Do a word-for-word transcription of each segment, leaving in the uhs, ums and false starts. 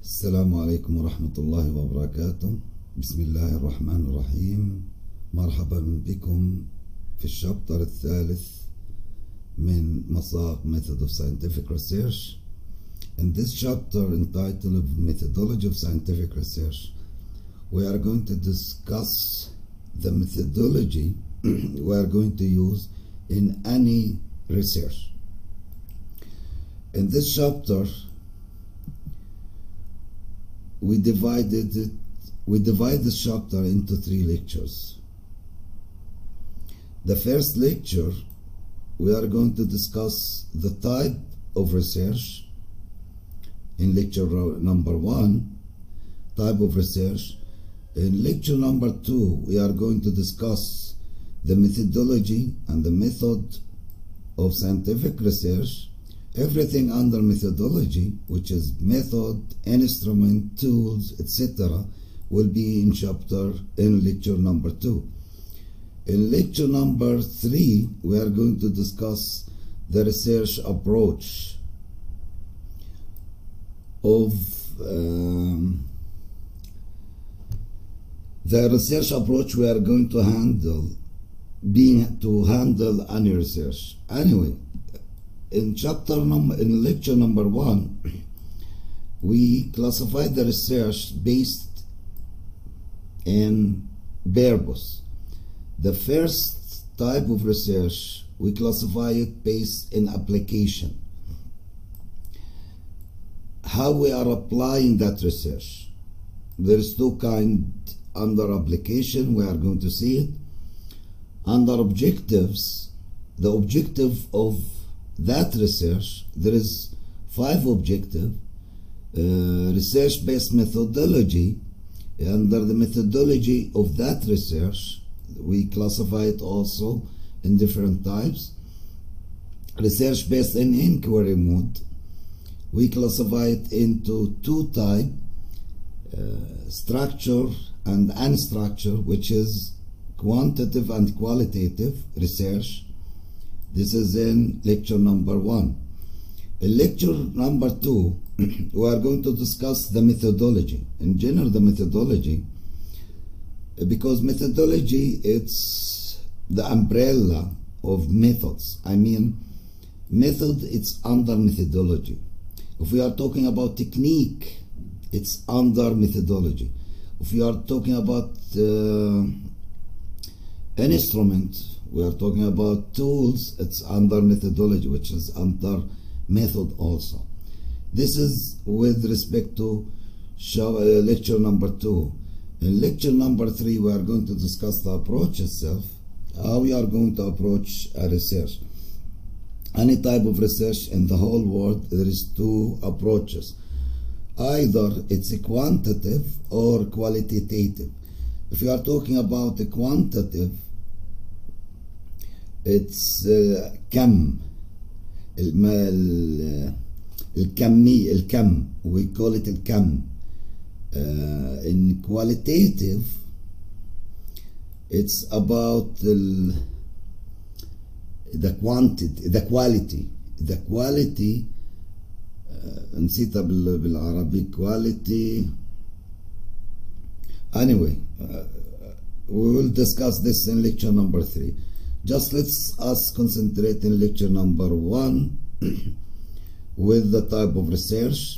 السلام عليكم ورحمة الله وبركاته. بسم الله الرحمن الرحيم. مرحبا بكم في الشابتر الثالث من مساق Method of Scientific Research. In this chapter entitled Methodology of Scientific Research, we are going to discuss the methodology we are going to use in any research. In this chapter, we divided it, we divide this chapter into three lectures. The first lecture, we are going to discuss the type of research. In lecture number one, type of research. In lecture number two, we are going to discuss the methodology and the method of scientific research. Everything under methodology, which is method, instrument, tools, et cetera, will be in chapter in lecture number two. In lecture number three, we are going to discuss the research approach of um, the research approach we are going to handle, being to handle any research. Anyway, in chapter number, in lecture number one, we classified the research based in purpose. The first type of research, we classify it based in application. How we are applying that research. There is two kinds under application, we are going to see it. Under objectives, the objective of that research, there is five objectives. Uh, research-based methodology. Under the methodology of that research, we classify it also in different types. Research based in inquiry mode, we classify it into two types, uh, structure and unstructured, which is quantitative and qualitative research. This is in lecture number one. In lecture number two, we are going to discuss the methodology. In general, the methodology, because methodology, it's the umbrella of methods. I mean, method, it's under methodology. If we are talking about technique, it's under methodology. If we are talking about uh, an instrument, we are talking about tools, it's under methodology, which is under method also. This is with respect to show, uh, lecture number two. In lecture number three, we are going to discuss the approach itself, how we are going to approach a research. Any type of research in the whole world, there is two approaches. Either it's a quantitative or qualitative. If you are talking about the quantitative, it's uh, كم الكمي الكم, we call it الكم. Uh, in qualitative, it's about the, the quantity, the quality, the quality. نسيتها بالعربي quality. Anyway, uh, we will discuss this in lecture number three. Just let's us concentrate in lecture number one with the type of research.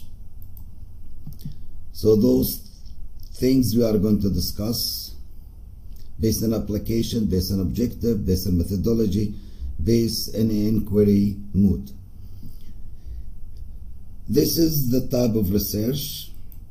So those things we are going to discuss based on application, based on objective, based on methodology, based on inquiry mood. This is the type of research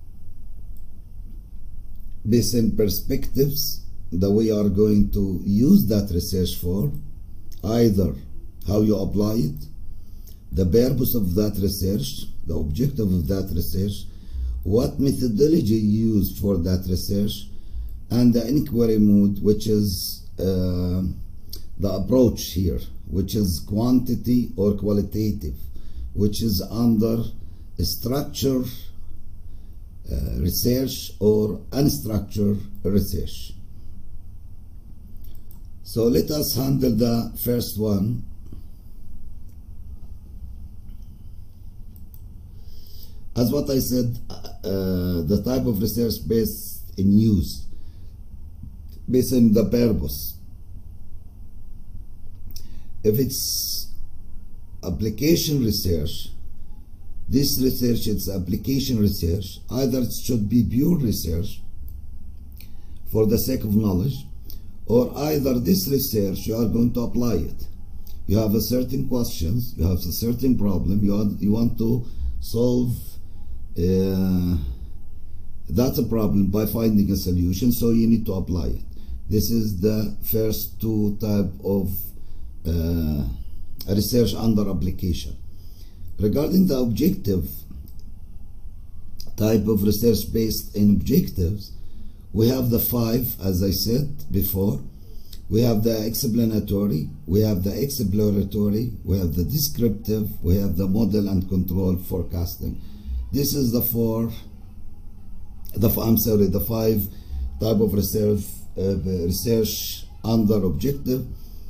based on perspectives that we are going to use that research for, either how you apply it, the purpose of that research, the objective of that research, what methodology you use for that research, and the inquiry mode, which is uh, the approach here, which is quantity or qualitative, which is under structured uh, research or unstructured research. So let us handle the first one. As what I said, uh, the type of research based in use, based on the purpose. If it's application research, this research is application research. Either it should be pure research for the sake of knowledge, or either this research you are going to apply it. You have a certain questions, you have a certain problem, you, are, you want to solve uh, that's a problem by finding a solution, so you need to apply it. This is the first two type of uh, research under application. Regarding the objective type of research based in objectives, we have the five, as I said before. We have the explanatory, we have the exploratory, we have the descriptive, we have the model and control forecasting. This is the four, the I'm sorry, the five type of research, uh, research under objective,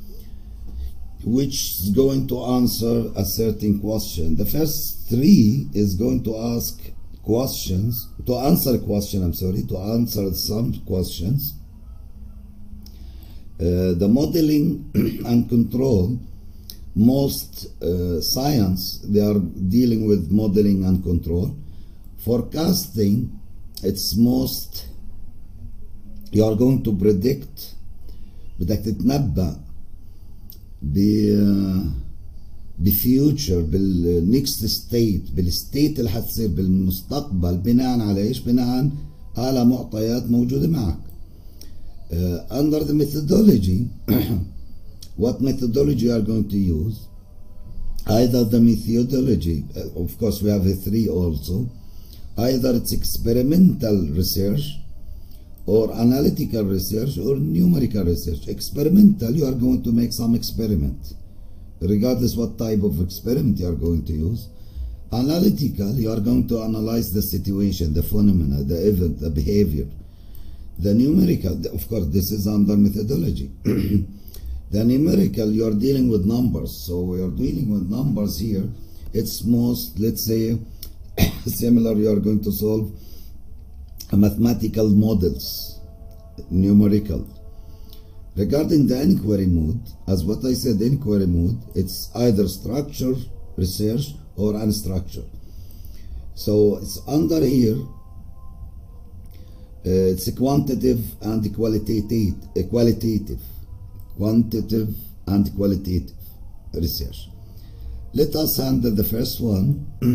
which is going to answer a certain question. The first three is going to ask questions, to answer a question, I'm sorry, to answer some questions. Uh, the modeling and control, most uh, science, they are dealing with modeling and control. Forecasting, it's most, you are going to predict, بدك تتنبأ بفيوتشر بالنكست ستيت بالستيت اللي حتصير بالمستقبل بناء على ايش؟ بناء على معطيات موجودة معك. Uh, under the methodology, what methodology you are going to use? Either the methodology, uh, of course we have a three also, either it's experimental research or analytical research or numerical research. Experimental, you are going to make some experiment, regardless what type of experiment you are going to use. Analytical, you are going to analyze the situation, the phenomena, the event, the behavior. The numerical, of course, this is under methodology. The numerical, you are dealing with numbers. So we are dealing with numbers here. It's most, let's say, similar, you are going to solve a mathematical models, numerical. Regarding the inquiry mode, as what I said, inquiry mode, it's either structured research or unstructured. So it's under here, Uh, it's a quantitative and qualitative, uh, qualitative, quantitative and qualitative research. Let us handle the first one.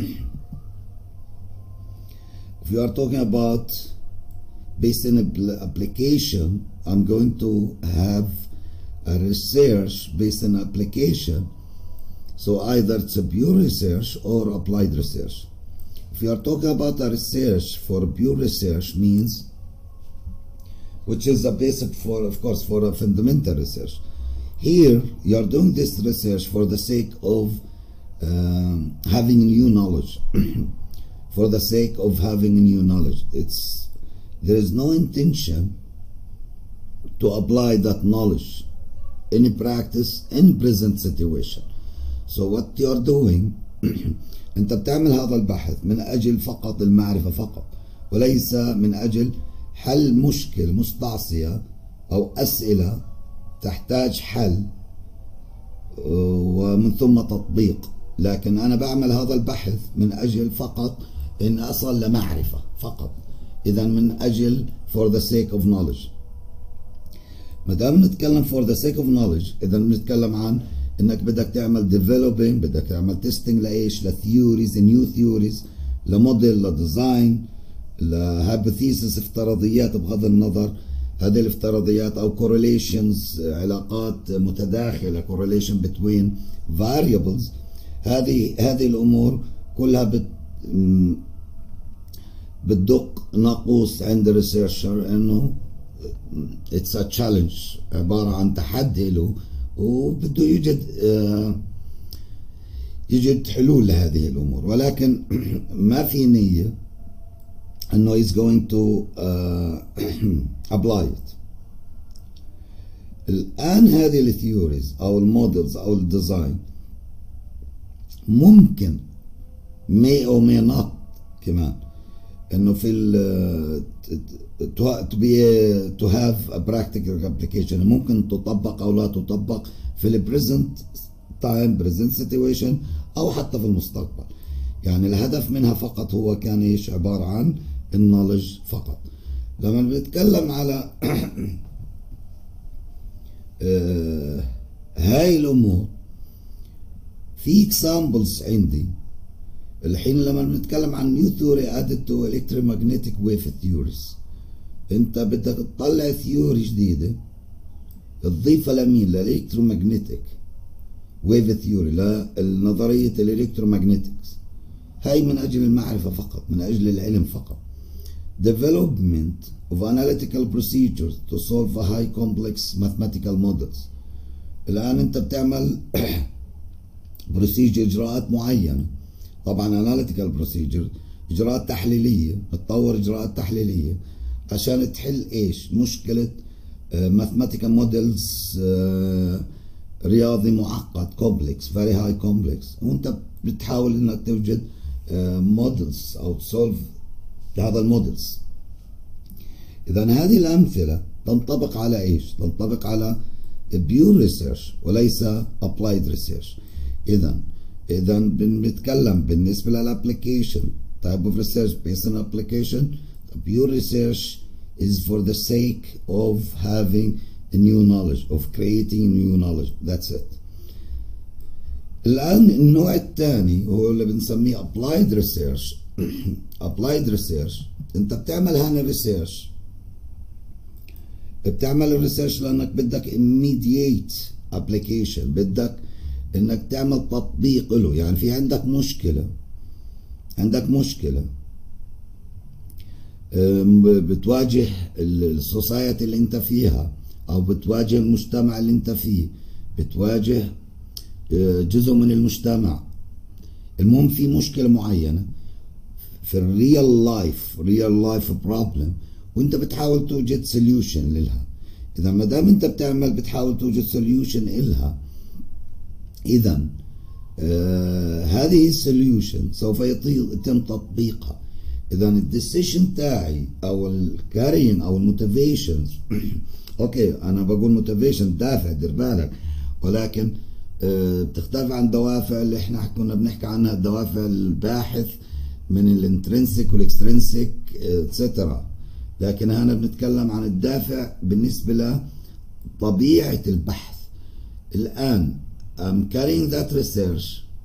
If you are talking about based on application, I'm going to have a research based on application. So either it's a pure research or applied research. If you are talking about a research for pure research means, which is a basic for, of course, for a fundamental research. Here, you are doing this research for the sake of um, having new knowledge, for the sake of having new knowledge. It's there is no intention to apply that knowledge in practice in present situation. So what you are doing, أنت بتعمل هذا البحث من أجل فقط المعرفة فقط، وليس من أجل حل مشكلة مستعصية أو أسئلة تحتاج حل ومن ثم تطبيق. لكن أنا بعمل هذا البحث من أجل فقط إن أصل لمعرفة فقط. إذا من أجل for the sake of knowledge. ما دام نتكلم for the sake of knowledge، إذا بنتكلم عن إنك بدك تعمل developing، بدك تعمل testing لإيش؟ لثيوريز، new theories، لموديل، لديزاين، لهايبوثيسيس، افتراضيات بغض النظر هذه الافتراضيات او correlations، علاقات متداخله، correlation between variables. هذه هذه الامور كلها بت بتدق ناقوس عند الريسيرشر انه it's a challenge، عباره عن تحدي له وبده يوجد يوجد حلول لهذه الامور، ولكن ما في نيه انه is going to uh, apply it. الان هذه الثيوريز او المودلز او الديزاين ممكن may or may not كمان انه في ال to be to have a practical application ممكن تطبق او لا تطبق في ال present time present situation او حتى في المستقبل. يعني الهدف منها فقط هو كان ايش؟ عبارة عن النولج فقط. لما بنتكلم على آه هاي الامور في examples عندي الحين. لما بنتكلم عن new theory added to electromagnetic wave theories، انت بدك تطلع ثيوري جديدة تضيفها لمين؟ للالكترومagnetic wave theory، لنظرية الالكترومagnetics. هاي من اجل المعرفة فقط، من اجل العلم فقط. development of analytical procedures to solve a high complex mathematical models. الان انت بتعمل بروسيجر، اجراءات معينة، طبعا analytical procedure اجراءات تحليلية، بتطور اجراءات تحليلية عشان تحل ايش؟ مشكلة mathematical models uh, رياضي معقد complex very high complex، وانت بتحاول انك توجد مودلز uh, او تسولف هذا المودلز. اذا هذه الامثلة تنطبق على ايش؟ تنطبق على pure research وليس applied research. اذا اذا بنتكلم بالنسبة للابليكيشن type of research based on application. Pure research is for the sake of having a new knowledge, of creating new knowledge. That's it. الآن النوع الثاني هو اللي بنسميه applied research. applied research انت بتعمل هنا ريسيرش، بتعمل الريسيرش لانك بدك immediate application، بدك انك تعمل تطبيق له. يعني في عندك مشكلة، عندك مشكلة بتواجه السوسايتي اللي انت فيها، او بتواجه المجتمع اللي انت فيه، بتواجه جزء من المجتمع. المهم في مشكلة معينة في الريال لايف، ريال لايف بروبلم، وانت بتحاول توجد سوليوشن لها. اذا ما دام انت بتعمل بتحاول توجد سوليوشن لها، اذا آه هذه السوليوشن سوف يتم تطبيقها. اذا الديسيشن تاعي او الكارين او الموتيفيشنز اوكي انا بقول موتيفيشن دافع، دير بالك، ولكن آه بتختلف عن دوافع اللي احنا كنا بنحكي عنها، دوافع الباحث من الانترنسيك والاكسترنسيك اتسترا. لكن هنا بنتكلم عن الدافع بالنسبة لطبيعة البحث. الآن I'm carrying that research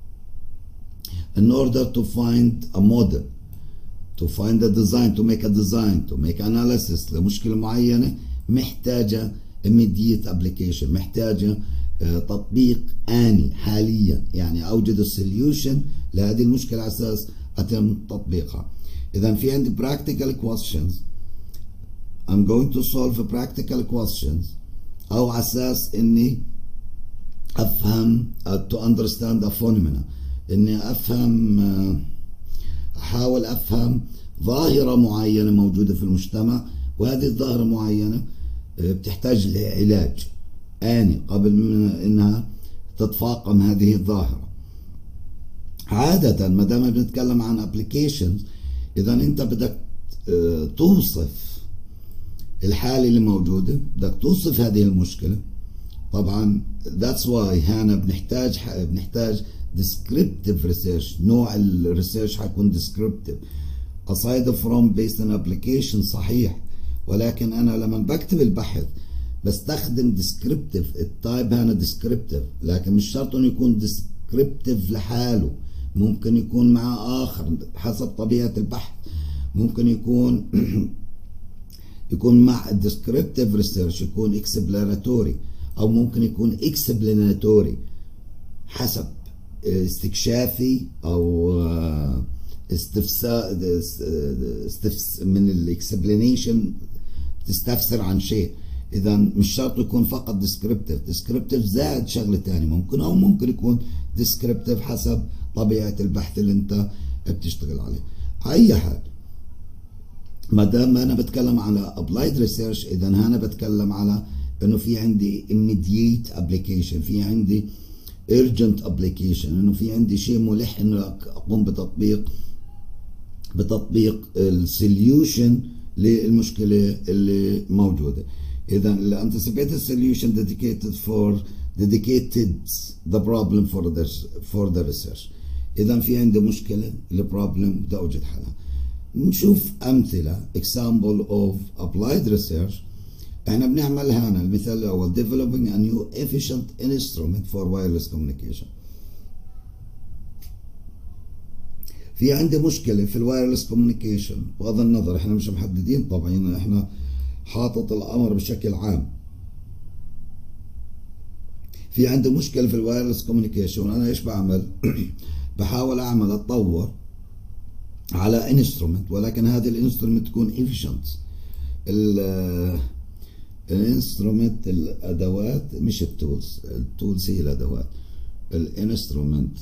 in order to find a model, to find a design, to make a design, to make analysis لمشكلة معينة محتاجة immediate application، محتاجة تطبيق آني حاليا. يعني أوجد السوليوشن لهذه المشكلة على أساس أتم تطبيقها. إذا في عندي practical questions، I'm going to solve practical questions، أو على أساس إني أفهم to understand a phenomena، إني أفهم أحاول أفهم ظاهرة معينة موجودة في المجتمع، وهذه الظاهرة معينة بتحتاج لعلاج آني قبل من إنها تتفاقم هذه الظاهرة. عادة ما دام بنتكلم عن applications، إذا أنت بدك توصف الحالة اللي موجودة، بدك توصف هذه المشكلة. طبعا that's why هنا بنحتاج بنحتاج descriptive research. نوع الريسيرش حيكون descriptive aside from based on application، صحيح، ولكن أنا لما بكتب البحث بستخدم descriptive. التايب هنا descriptive، لكن مش شرط انه يكون descriptive لحاله، ممكن يكون مع آخر حسب طبيعة البحث. ممكن يكون يكون مع descriptive research يكون explanatory، أو ممكن يكون explanatory حسب استكشافي أو استفسار من الاكسبلانيشن، تستفسر عن شيء. إذا مش شرط يكون فقط descriptive. descriptive زائد شغلة تاني ممكن، أو ممكن يكون descriptive حسب طبيعة البحث اللي أنت بتشتغل عليه. أي حال ما دام أنا بتكلم على applied research، إذا أنا بتكلم على إنه في عندي immediate application، في عندي urgent application، إنه في عندي شيء ملح إنه أقوم بتطبيق بتطبيق السوليوشن للمشكلة اللي موجودة. إذا ال anticipated solution dedicated for dedicated the problem for the for the research. إذا في عندي مشكلة البروبلم بدي أوجد حلها. نشوف أمثلة example of applied research. احنا بنعملها هنا المثال الأول developing a new efficient instrument for wireless communication. في عندي مشكلة في الوايرلس كوميونيكيشن، بغض النظر احنا مش محددين طبعا، احنا حاطط الأمر بشكل عام. في عندي مشكلة في الوايرلس كوميونيكيشن وأنا ايش بعمل؟ بحاول أعمل أتطور على انسترومنت، ولكن هذه الانسترومنت تكون efficient. الانسترومنت الأدوات مش التولز، التولز هي الأدوات. الانسترومنت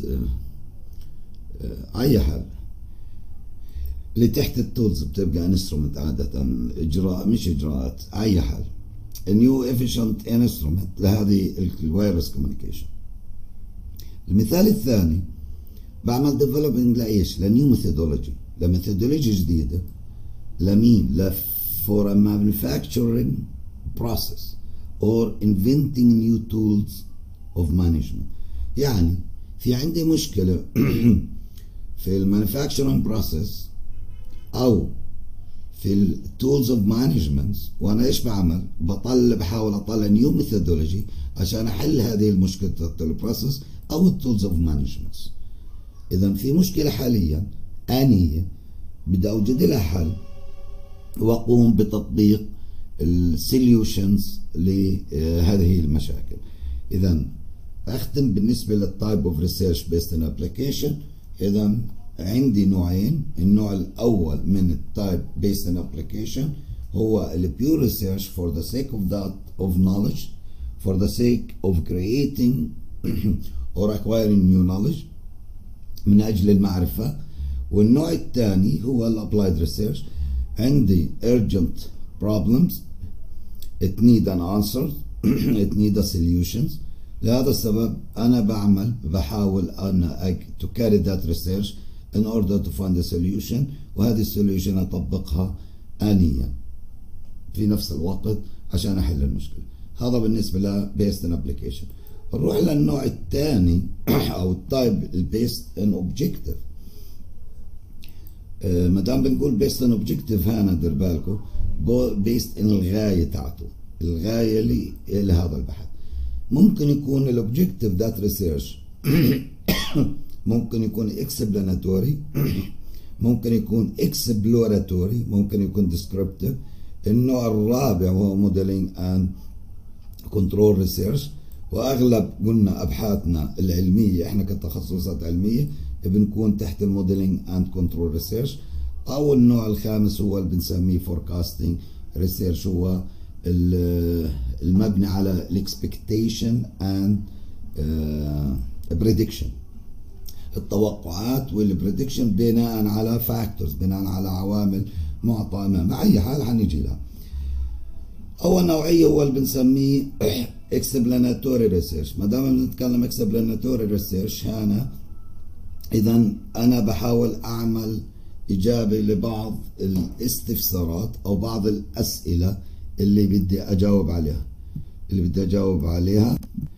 أي حل اللي تحت التولز بتبقى انسترومنت عادة، إجراء مش إجراءات، أي حل. نيو efficient انسترومنت لهذه الوايرلس كوميونيكيشن. المثال الثاني بعمل developing لإيش؟ لنيو ميثودولوجي، لميثودولوجي جديدة. لمين؟ ل for a manufacturing process or inventing new tools of management. يعني في عندي مشكلة في المانيفاكتشرنج بروسيس او في التولز اوف مانجمنت، وانا ايش بعمل؟ بطلع بحاول اطلع نيو ميثودولوجي عشان احل هذه المشكله تاعت البروسيس او التولز اوف مانجمنت. اذا في مشكله حاليا انيه بدي اوجد لها حل واقوم بتطبيق السوليوشنز لهذه المشاكل. اذا اختم بالنسبه للتايب اوف ريسيرش بيست ان ابلكيشن. اذا عندي نوعين، النوع الاول من التايب بيست ان ابلكيشن هو البيور ريسيرش for the sake of that of knowledge, for the sake of creating or acquiring new knowledge، من اجل المعرفه. والنوع الثاني هو الابلايد ريسيرش. عندي urgent problems it need an answer it need a solutions. لهذا السبب أنا بعمل بحاول أنا to carry that research in order to find a solution، وهذه السوليوشن أطبقها آنيا في نفس الوقت عشان أحل المشكلة. هذا بالنسبة ل based on application. نروح للنوع الثاني أو التايب based on objective. ما دام بنقول based on objective هنا دير بالكم based on الغاية تاعته، الغاية اللي لهذا البحث. ممكن يكون الاوبجكتيف ذات ريسيرش ممكن يكون اكسبلاناتوري، ممكن يكون اكسبلوراتوري، ممكن يكون ديسكريبتيف. النوع الرابع هو موديلينج اند كنترول ريسيرش، واغلب قلنا ابحاثنا العلميه احنا كتخصصات علميه بنكون تحت الموديلينج اند كنترول ريسيرش. او النوع الخامس هو اللي بنسميه فوركاستنج ريسيرش، هو المبني على الاكسبكتيشن اند بريدكشن، التوقعات والبريدكشن بناء على فاكتورز، بناء على عوامل معطى امامنا. اي حال حنيجي لها. اول نوعيه هو اللي بنسميه اكسبلاناتوري ريسيرش. ما دام بنتكلم اكسبلاناتوري ريسيرش هنا، اذا انا بحاول اعمل اجابه لبعض الاستفسارات او بعض الاسئله اللي بدي اجاوب عليها اللي بدي اجاوب عليها.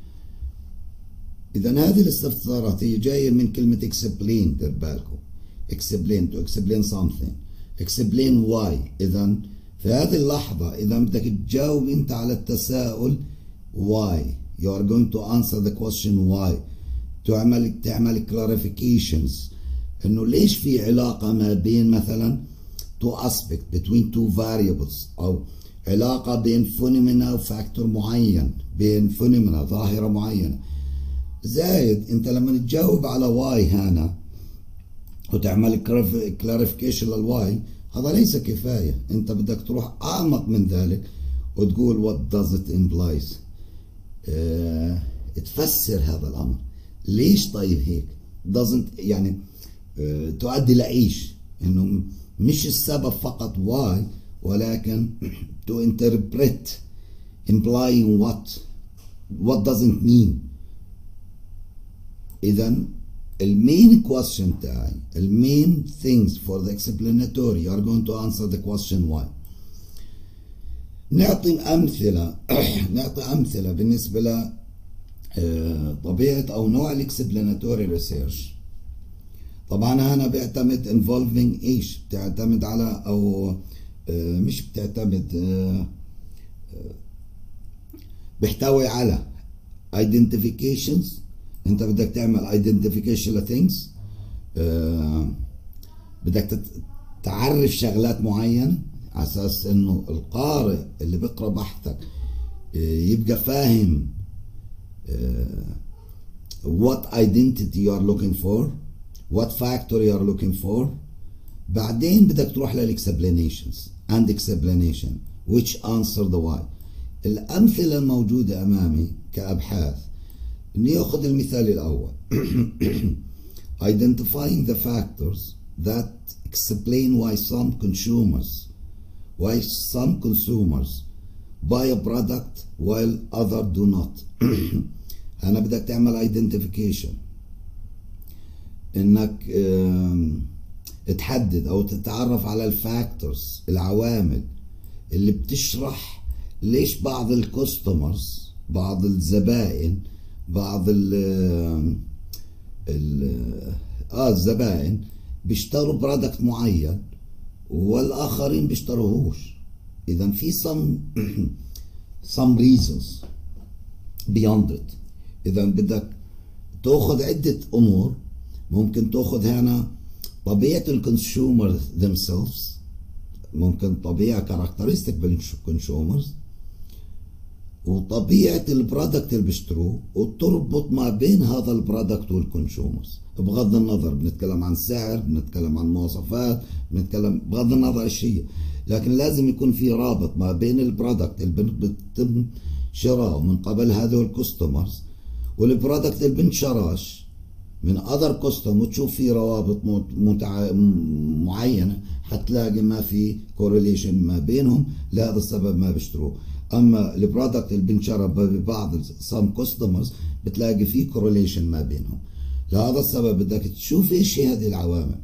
اذا هذه الاستفسارات هي جايه من كلمه explain، دير بالكم explain to explain something explain why. اذا في هذه اللحظه اذا بدك تجاوب انت على التساؤل why، you are going to answer the question why، تعمل تعمل clarifications انه ليش في علاقه ما بين مثلا two aspect between two variables، او علاقة بين فينومينا وفاكتور معين، بين فينومينا ظاهرة معينة. زائد انت لما تجاوب على واي هنا وتعمل كلاريفيكيشن للواي، هذا ليس كفاية، انت بدك تروح اعمق من ذلك وتقول what does it implies، اه تفسر هذا الامر. ليش طيب هيك؟ doesn't يعني اه تؤدي لايش؟ انه مش السبب فقط واي، ولكن to interpret implying what what doesn't mean. إذا المين question تاعي المين things for the explanatory you are going to answer the question why. نعطي أمثلة نعطي أمثلة بالنسبة ل طبيعة أو نوع الاكسبلاناتوري ريسيرش. طبعا أنا بيعتمد involving إيش؟ بتعتمد على أو مش بتعتمد بيحتوي على identifications. أنت بدك تعمل identification ل things، بدك تعرف شغلات معينة على أساس إنه القارئ اللي بيقرأ بحثك يبقى فاهم what identity you are looking for, what factor you are looking for. بعدين بدك تروح للexplanations and explanation which answer the why. الأمثلة الموجودة أمامي كأبحاث، إني يأخذ المثال الأول identifying the factors that explain why some consumers why some consumers buy a product while others do not. أنا بدك تعمل identification، إنك تحدد أو تتعرف على الفاكتورز العوامل اللي بتشرح ليش بعض الكوستمرز بعض الزبائن بعض ال ال اه الزبائن بيشتروا برودكت معين والآخرين بيشتروهوش. إذا في some some reasons beyond it. إذا بدك تأخذ عدة أمور، ممكن تأخذ هنا طبيعة الكونسيومر themselves، ممكن طبيعة كاركترستيك بالكونسيومرز، وطبيعة البرودكت اللي بيشتروه، وتربط ما بين هذا البرودكت والكونسيومرز. بغض النظر بنتكلم عن سعر، بنتكلم عن مواصفات، بنتكلم بغض النظر ايش هي، لكن لازم يكون في رابط ما بين البرودكت اللي بيتم شراؤه من قبل هذول الكاستمرز والبرودكت اللي بنشراش من اذر كاستمر، وتشوف في روابط متع... معينه حتلاقي ما في كورليشن ما بينهم، لهذا السبب ما بيشتروه. اما البرودكت اللي بنشرى ببعض سام كاستمرز بتلاقي في كورليشن ما بينهم، لهذا السبب بدك تشوف ايش هي هذه العوامل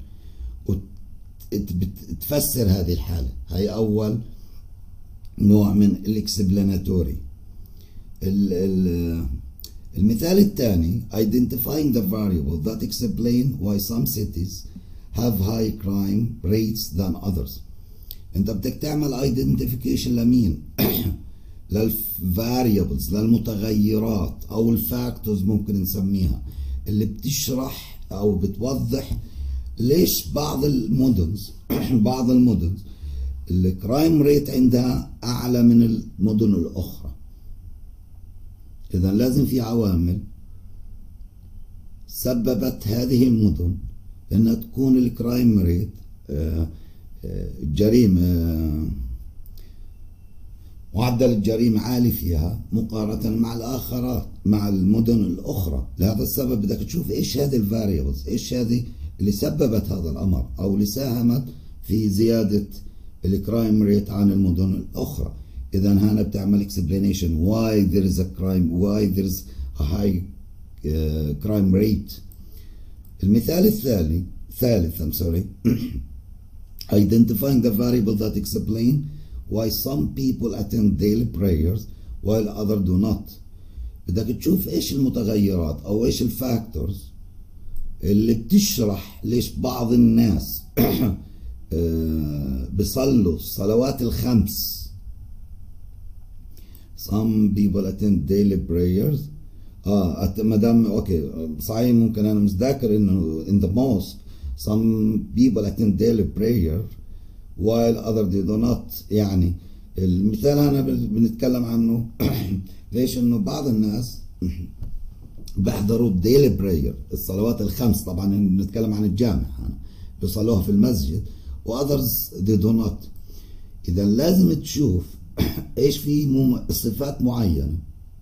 وتفسر هذه الحاله. هي اول نوع من الاكسبلاناتوري. المثال الثاني identifying the variable that explain why some cities have high crime rates than others. انت بدك تعمل identification لمين؟ للفاريبلز، للمتغيرات او الفاكتورز ممكن نسميها، اللي بتشرح او بتوضح ليش بعض المدن بعض المدن الكرايم ريت عندها اعلى من المدن الاخرى. اذا لازم في عوامل سببت هذه المدن انها تكون الكرايم ريت الجريمه معدل الجريمة عالي فيها مقارنة مع الآخرات مع المدن الأخرى. لهذا السبب بدك تشوف إيش هذه الفاريبلز، إيش هذه اللي سببت هذا الأمر أو اللي ساهمت في زيادة الكرايم ريت عن المدن الأخرى. إذا هنا بتعمل explanation why there is a crime why there is a high uh, crime rate. المثال الثاني ثالث I'm sorry identifying the variable that explain why some people attend daily prayers while others do not. بدك تشوف ايش المتغيرات او ايش الفاكتورز اللي بتشرح ليش بعض الناس بيصلوا الصلوات الخمس. Some people attend daily prayers. اه ما دام اوكي صحيح ممكن انا متذكر انه in the mosque some people attend daily prayer while others they do not. يعني المثال هنا بنتكلم عنه ليش انه بعض الناس بيحضروا الديلي براير الصلوات الخمس، طبعا بنتكلم عن الجامع هنا بيصلوها في المسجد واذرز they do not. اذا لازم تشوف ايش في صفات معينه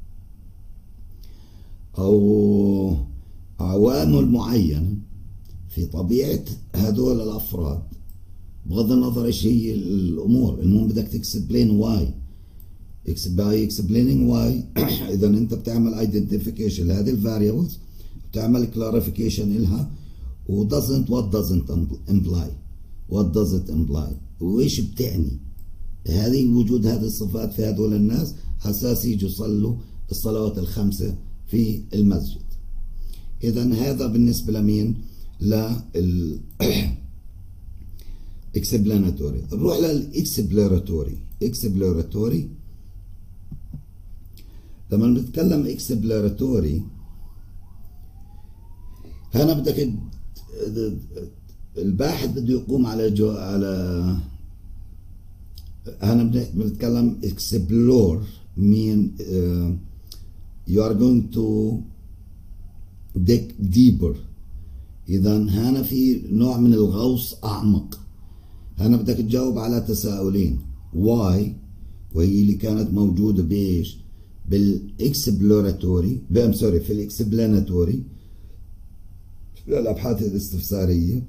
او عوامل معينه في طبيعه هذول الافراد، بغض النظر ايش هي الامور. المهم بدك تكسبلين واي باي اكسبلينينج واي. اذا انت بتعمل ايدنتيفيكيشن لهذه الفاريبلز، تعمل كلاريفيكيشن إلها و doesn't what doesn't imply what does it imply وإيش بتعني هذه وجود هذه الصفات في هذول الناس أساس يجوا يصلوا الصلوات الخمسة في المسجد. إذا هذا بالنسبة لمين؟ لل explanatory. نروح للإكسبلوراتوري. إكسبلوراتوري لما نتكلم إكسبلوراتوري هنا بدك الباحث بده يقوم على جو على هنا بنتكلم explore mean uh, you are going to dig deeper. إذا هنا في نوع من الغوص أعمق. هنا بدك تجاوب على تساؤلين why وهي اللي كانت موجودة بإيش؟ بالإكسبلوراتوري بام سوري في الإكسبلاناتوري الأبحاث الاستفسارية،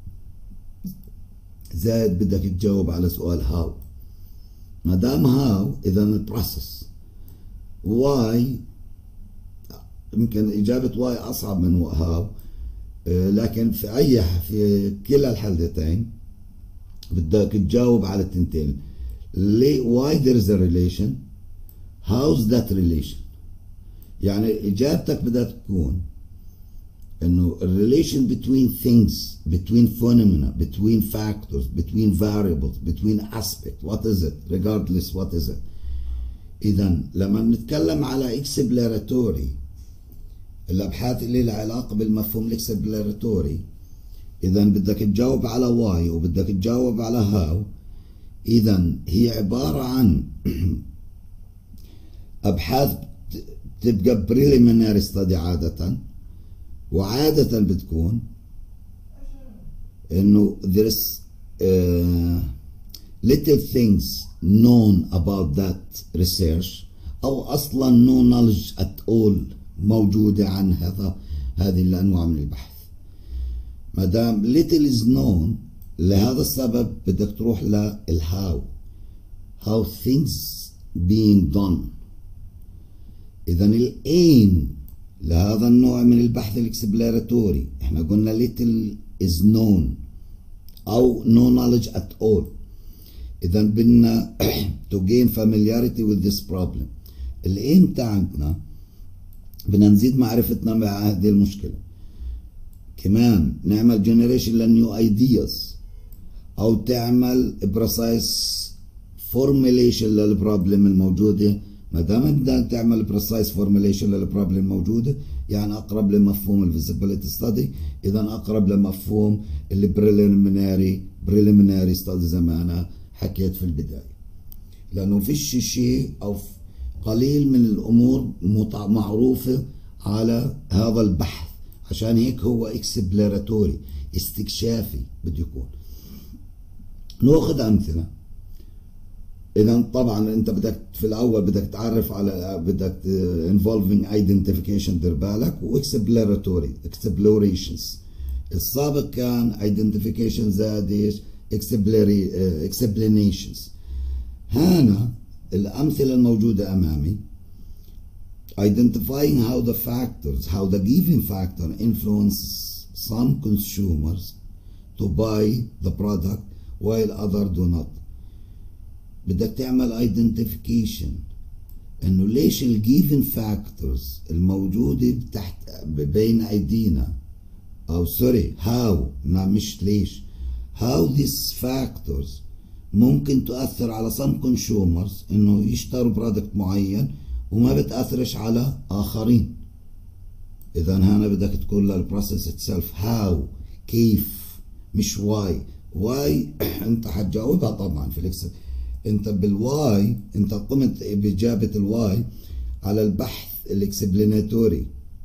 زائد بدك تجاوب على سؤال هاو. ما دام هاو إذا البروسس. واي يمكن إجابة واي أصعب من هاو، لكن في أي في كلا الحالتين بدك تجاوب على التنتين. ليه why there is a relation how's that relation. يعني إجابتك بدها تكون إنه relation between things between phenomena between factors between variables between aspects what is it regardless what is it. إذا لما نتكلم على exploratory الأبحاث اللي لها علاقة بالمفهوم الإكسبلوراتوري إذا بدك تجاوب على واي وبدك تجاوب على هاو. إذا هي عبارة عن أبحاث تبقى preliminary study عادة، وعادة بتكون إنه there is uh, little things known about that research أو أصلا no knowledge at all موجودة عن هذا هذه الأنواع من البحث. ما دام little is known لهذا السبب بدك تروح للهاو how things being done. إذا الأيم لهذا النوع من البحث الإكسبلوراتوري احنا قلنا little is known أو no knowledge at all. إذا بدنا to gain familiarity with this problem. الأيم تاعتنا بدنا نزيد معرفتنا مع هذه المشكلة، كمان نعمل جنريشن لنيو ايدياز او تعمل بريسايز فورميليشن للبروبلم الموجوده. ما دام بدك تعمل بريسايز فورميليشن للبروبلم الموجوده يعني اقرب لمفهوم الفيزيبيليتي ستدي، اذا اقرب لمفهوم البريليميناري بريليميناري ستدي زي ما انا حكيت في البدايه، لانه فيش شيء او قليل من الامور معروفه على هذا البحث، عشان هيك هو اكسبلوراتوري استكشافي بده يكون. ناخذ امثله. اذا طبعا انت بدك في الاول بدك تعرف على بدك involving identification دير بالك واكسبلوراتوري explorations. السابق كان identification زائد ايش؟ explanations. هنا الامثله الموجوده امامي identifying how the factors, how the given factor influences some consumers to buy the product while others do not. بدك تعمل identification انه ليش ال given factors الموجودة تحت بين ايدينا او سوري how مش ليش how these factors ممكن تؤثر على some consumers انه يشتروا برودكت معين وما بتأثرش على آخرين. إذا هنا بدك تقول للبروسيس اتسلف هاو كيف مش واي. واي أنت حتجاوبها طبعا في الإكسل. أنت بالواي أنت قمت بإجابة الواي على البحث الإكسبلاناتوري،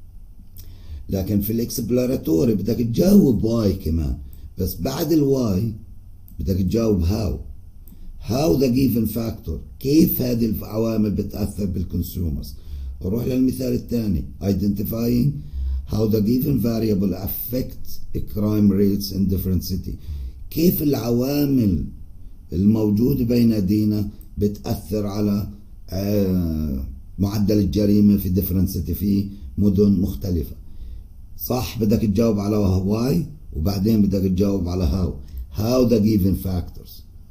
لكن في الإكسبلوراتوري بدك تجاوب واي كمان، بس بعد الواي بدك تجاوب هاو. how the given factor كيف هذه العوامل بتأثر بالكونسيومرز. نروح للمثال الثاني identifying how the given variable affect crime rates in different city. كيف العوامل الموجودة بين ايدينا بتأثر على معدل الجريمة في different city في مدن مختلفة. صح بدك تجاوب على why وبعدين بدك تجاوب على how. how the given factors.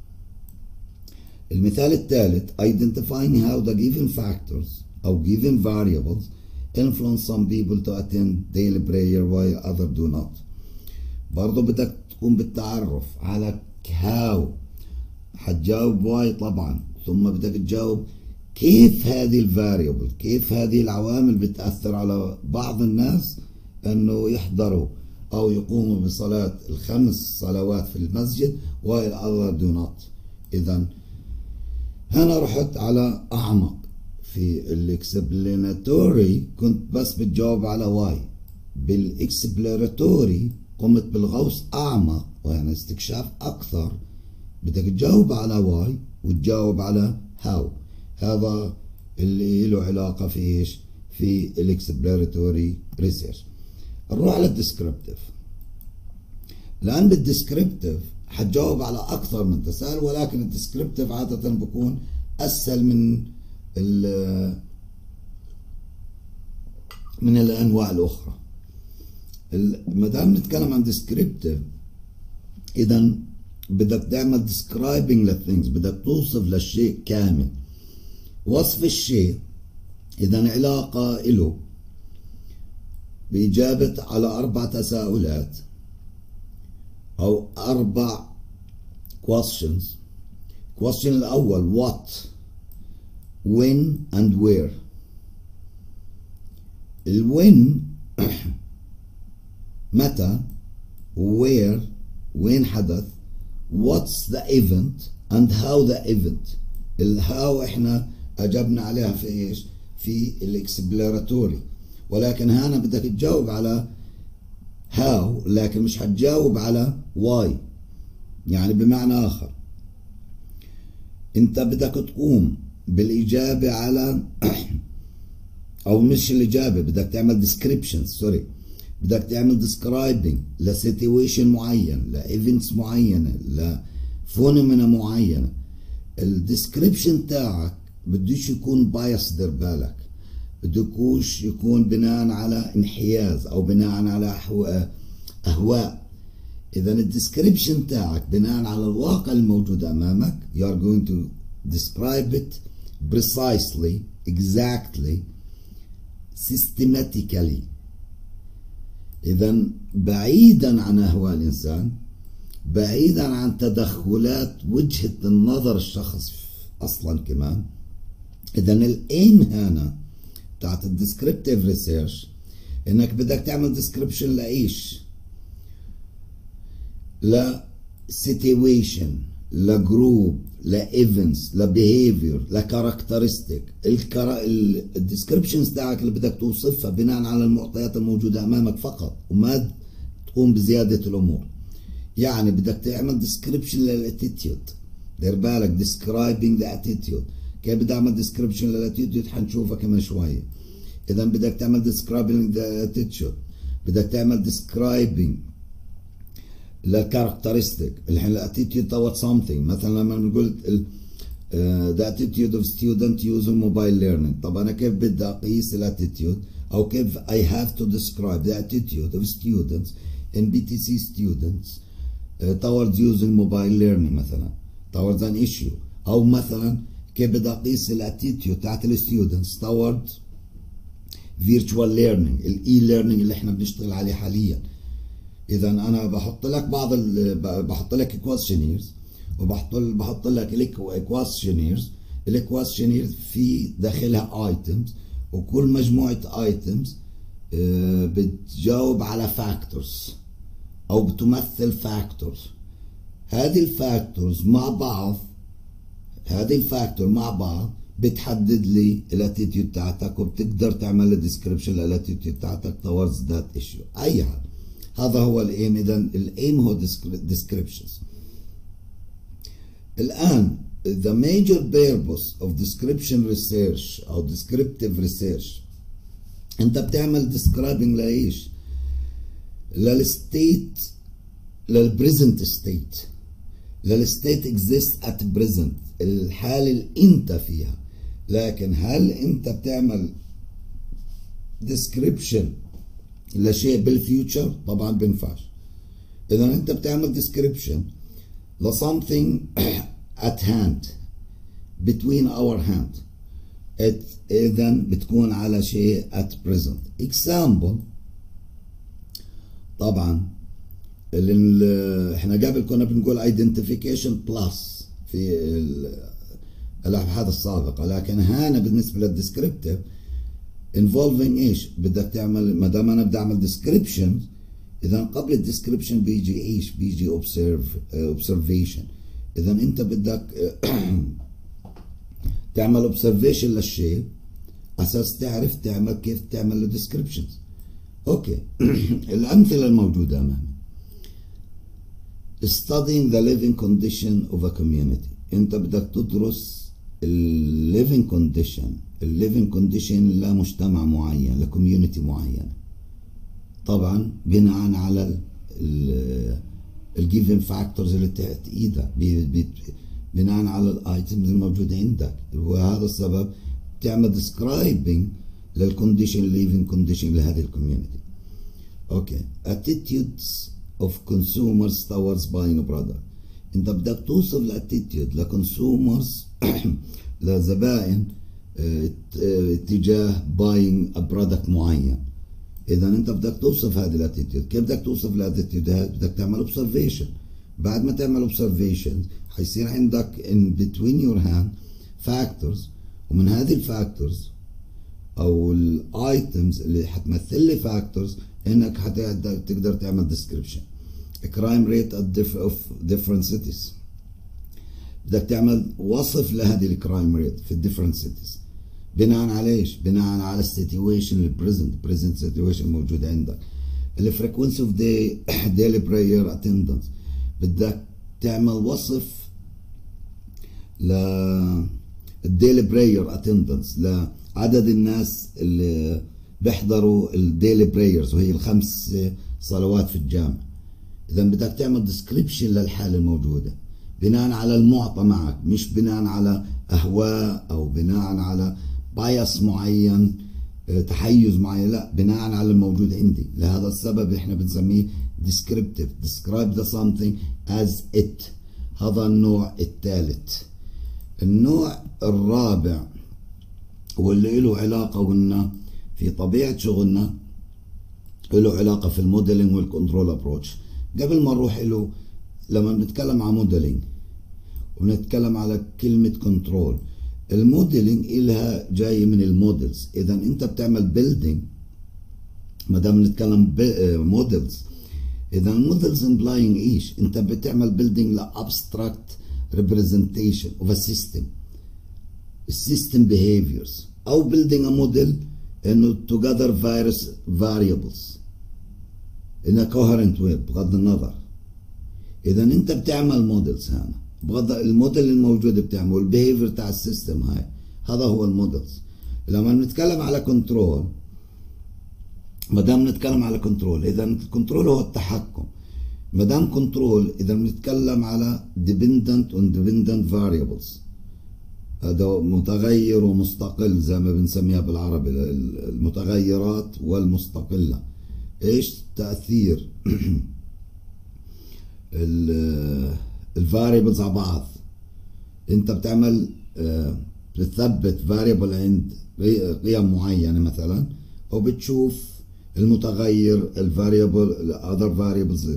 المثال الثالث identifying how the given factors أو given variables influence some people to attend daily prayer while others do not. برضو بدك تقوم بالتعرف على how. حتجاوب why طبعا، ثم بدك تجاوب كيف هذه الفاريبل، كيف هذه العوامل بتأثر على بعض الناس أنه يحضروا أو يقوموا بصلاة الخمس صلوات في المسجد while others do not. إذا هنا رحت على أعمق. في الاكسبلاناتوري كنت بس بتجاوب على واي، بالاكسبلوراتوري قمت بالغوص أعمق ويعني استكشاف أكثر، بدك تجاوب على واي وتجاوب على هاو. هذا اللي له علاقة في إيش؟ في الاكسبلوراتوري ريسيرش. نروح على الديسكريبتيف. لأن بالديسكريبتيف حتجاوب على أكثر من تساؤل، ولكن الديسكريبتيف عادة بكون أسهل من من الأنواع الأخرى. ما دام نتكلم عن descriptive، إذا بدك تعمل describing للثينجز، بدك توصف للشيء كامل. وصف الشيء إذا علاقة له بإجابة على أربع تساؤلات أو أربع questions. question الأول what when and where. الوين متى، where وين حدث، what's the event and how the event. الهاو احنا اجبنا عليها في ايش؟ في الاكسبلوراتوري، ولكن هنا بدك تجاوب على how لكن مش حتجاوب على why. يعني بمعنى اخر انت بدك تقوم بالاجابه على او مش الاجابه، بدك تعمل description سوري بدك تعمل describing لسيتويشن معين، لايفنتس معينه، لفونومينا معينه. الديسكريبشن تاعك بدوش يكون بايس، دير بالك، بدكوش يكون بناء على انحياز او بناء على اهواء. اذا الديسكريبشن تاعك بناء على الواقع الموجود امامك. you are going to describe it precisely, exactly, systematically. إذا بعيدا عن أهواء الإنسان، بعيدا عن تدخلات وجهة النظر الشخص أصلا كمان. إذا الإيم هنا بتاعت الديسكريبتيف ريسيرش إنك بدك تعمل ديسكريبشن لإيش؟ لسيتويشن، لجروب، لايفنتس، لبيهيفير، لكاركترستيك. الديسكريبشنز تاعك اللي بدك توصفها بناء على المعطيات الموجوده امامك فقط، وما تقوم بزياده الامور. يعني بدك تعمل ديسكريبشن للاتيتيود، دير بالك ديسكرايبينج ذا اتيتيود. كيف بدي اعمل ديسكريبشن للاتيتيود حنشوفها كمان شويه. اذا بدك تعمل ديسكرايبينج ذا اتيتيود، بدك تعمل ديسكرايبينج للكاركترستيك. الحين الاتيتيود توت سمثينج، مثلا لما بنقول ذا اتيتيود اوف ستودنت يوزنج موبايل ليرنينج، طب انا كيف بدي اقيس الاتيتيود او كيف I have to describe the attitude of students in P T C students uh, towards using mobile learning مثلا towards an issue. او مثلا كيف بدي اقيس الاتيتيود تاعت الستودنتس towards virtual learning، الاي ليرنينج اللي احنا بنشتغل عليه حاليا. اذا انا بحط لك بعض بحط لك كويشنيرز وبحط بحط لك كويشنيرز. الكويشنيرز في داخلها ايتمز، وكل مجموعه ايتمز بتجاوب على فاكتورز او بتمثل فاكتورز. هذه الفاكتورز مع بعض هذه الفاكتور مع بعض بتحدد لي الاتيتيود تاعتك، وبتقدر تعمل ديسكريبشن للاتيتيود تاعتك towards that issue. اي حاجه. هذا هو الايم. اذا الايم هو descriptions. الان the major purpose of description research او descriptive research، انت بتعمل describing لايش؟ للستيت، للبريزنت ستيت، للستيت exists at present، الحالة اللي انت فيها. لكن هل انت بتعمل description لشيء بالفيوتشر طبعا بينفعش. اذا انت بتعمل description ل something at hand between our hand، اذا بتكون على شيء at present. example طبعا اللي احنا قبل كنا بنقول identification plus في الابحاث السابقه، لكن هنا بالنسبه للديسكريبتيف involving ايش؟ بدك تعمل، ما دام انا بدي اعمل description، اذا قبل الديسكريبشن بيجي ايش؟ بيجي observe observation. اذا انت بدك تعمل observation للشيء اساس تعرف تعمل كيف تعمل له descriptions. اوكي. الامثله الموجوده امامي studying the living condition of a community. انت بدك تدرس ال living condition ال living condition لمجتمع معين، لكوميونتي معين، طبعا بناء على ال given factors اللي تحت ايدك، بناء على الايتمز الموجوده عندك، وهذا السبب تعمل describing للكونديشن living condition لهذه الكوميونتي. اوكي. attitudes of consumers towards buying a product. انت بدك توصف الاتيتيود لكونسومرز لزبائن اتجاه buying a product معين. اذا انت بدك توصف هذه الاتيتيود. كيف بدك توصف الاتيتيود؟ بدك تعمل observation. بعد ما تعمل observation حيصير عندك in between your hand factors، ومن هذه الفاكتورز او الايتمز اللي حتمثل لي فاكتورز انك حتقدر تعمل description. crime rate at diff of different cities. بدك تعمل وصف لهذه الكرايم ريت في different cities بناء على ايش؟ بناء على السيتويشن البريزنت بريزنت سيتويشن موجود عندك. الفريكونسي اوف داي ديلي براير اتندنس. بدك تعمل وصف ل الديلي براير اتندنس، لعدد الناس اللي بيحضروا الديلي برايرز، وهي الخمس صلوات في الجامع. اذا بدك تعمل ديسكريبشن للحاله الموجوده بناء على المعطى معك، مش بناء على اهواء او بناء على بايس معين، تحيز معين، لا، بناء على الموجود عندي. لهذا السبب احنا بنسميه descriptive. describe the something as it. هذا النوع الثالث. النوع الرابع واللي له علاقه قلنا في طبيعه شغلنا، له علاقه في الموديلنج والكنترول ابروتش. قبل ما نروح له، لما بنتكلم عن موديلنج وبنتكلم على كلمه كنترول، الموديلنج إلها جاي من المودلز. اذا انت بتعمل بيلدينج، ما دام بنتكلم مودلز، اذا المودلز امبلاينج ايش؟ انت بتعمل بيلدينج لابستراكت ريبريزنتيشن اوف ا سيستم، السيستم بيهيفيرز، او بيلدينج ا موديل انه توجذر فيروس فاريبلز in a coherent way. بغض النظر، اذا انت بتعمل مودلز، هنا بغض الموديل الموجود بتعمل البيهيفير تاع السيستم، هاي هذا هو المودلز. لما بنتكلم على كنترول، ما دام نتكلم على كنترول، اذا الكنترول هو التحكم. ما دام كنترول، اذا بنتكلم على dependent و independent variables، هذا متغير ومستقل زي ما بنسميها بالعربي، المتغيرات والمستقله. ايش تاثير الفاريبلز على بعض؟ انت بتعمل بتثبت فاريبل عند قيم معينه مثلا، وبتشوف المتغير الفاريبل الاذر فاريبلز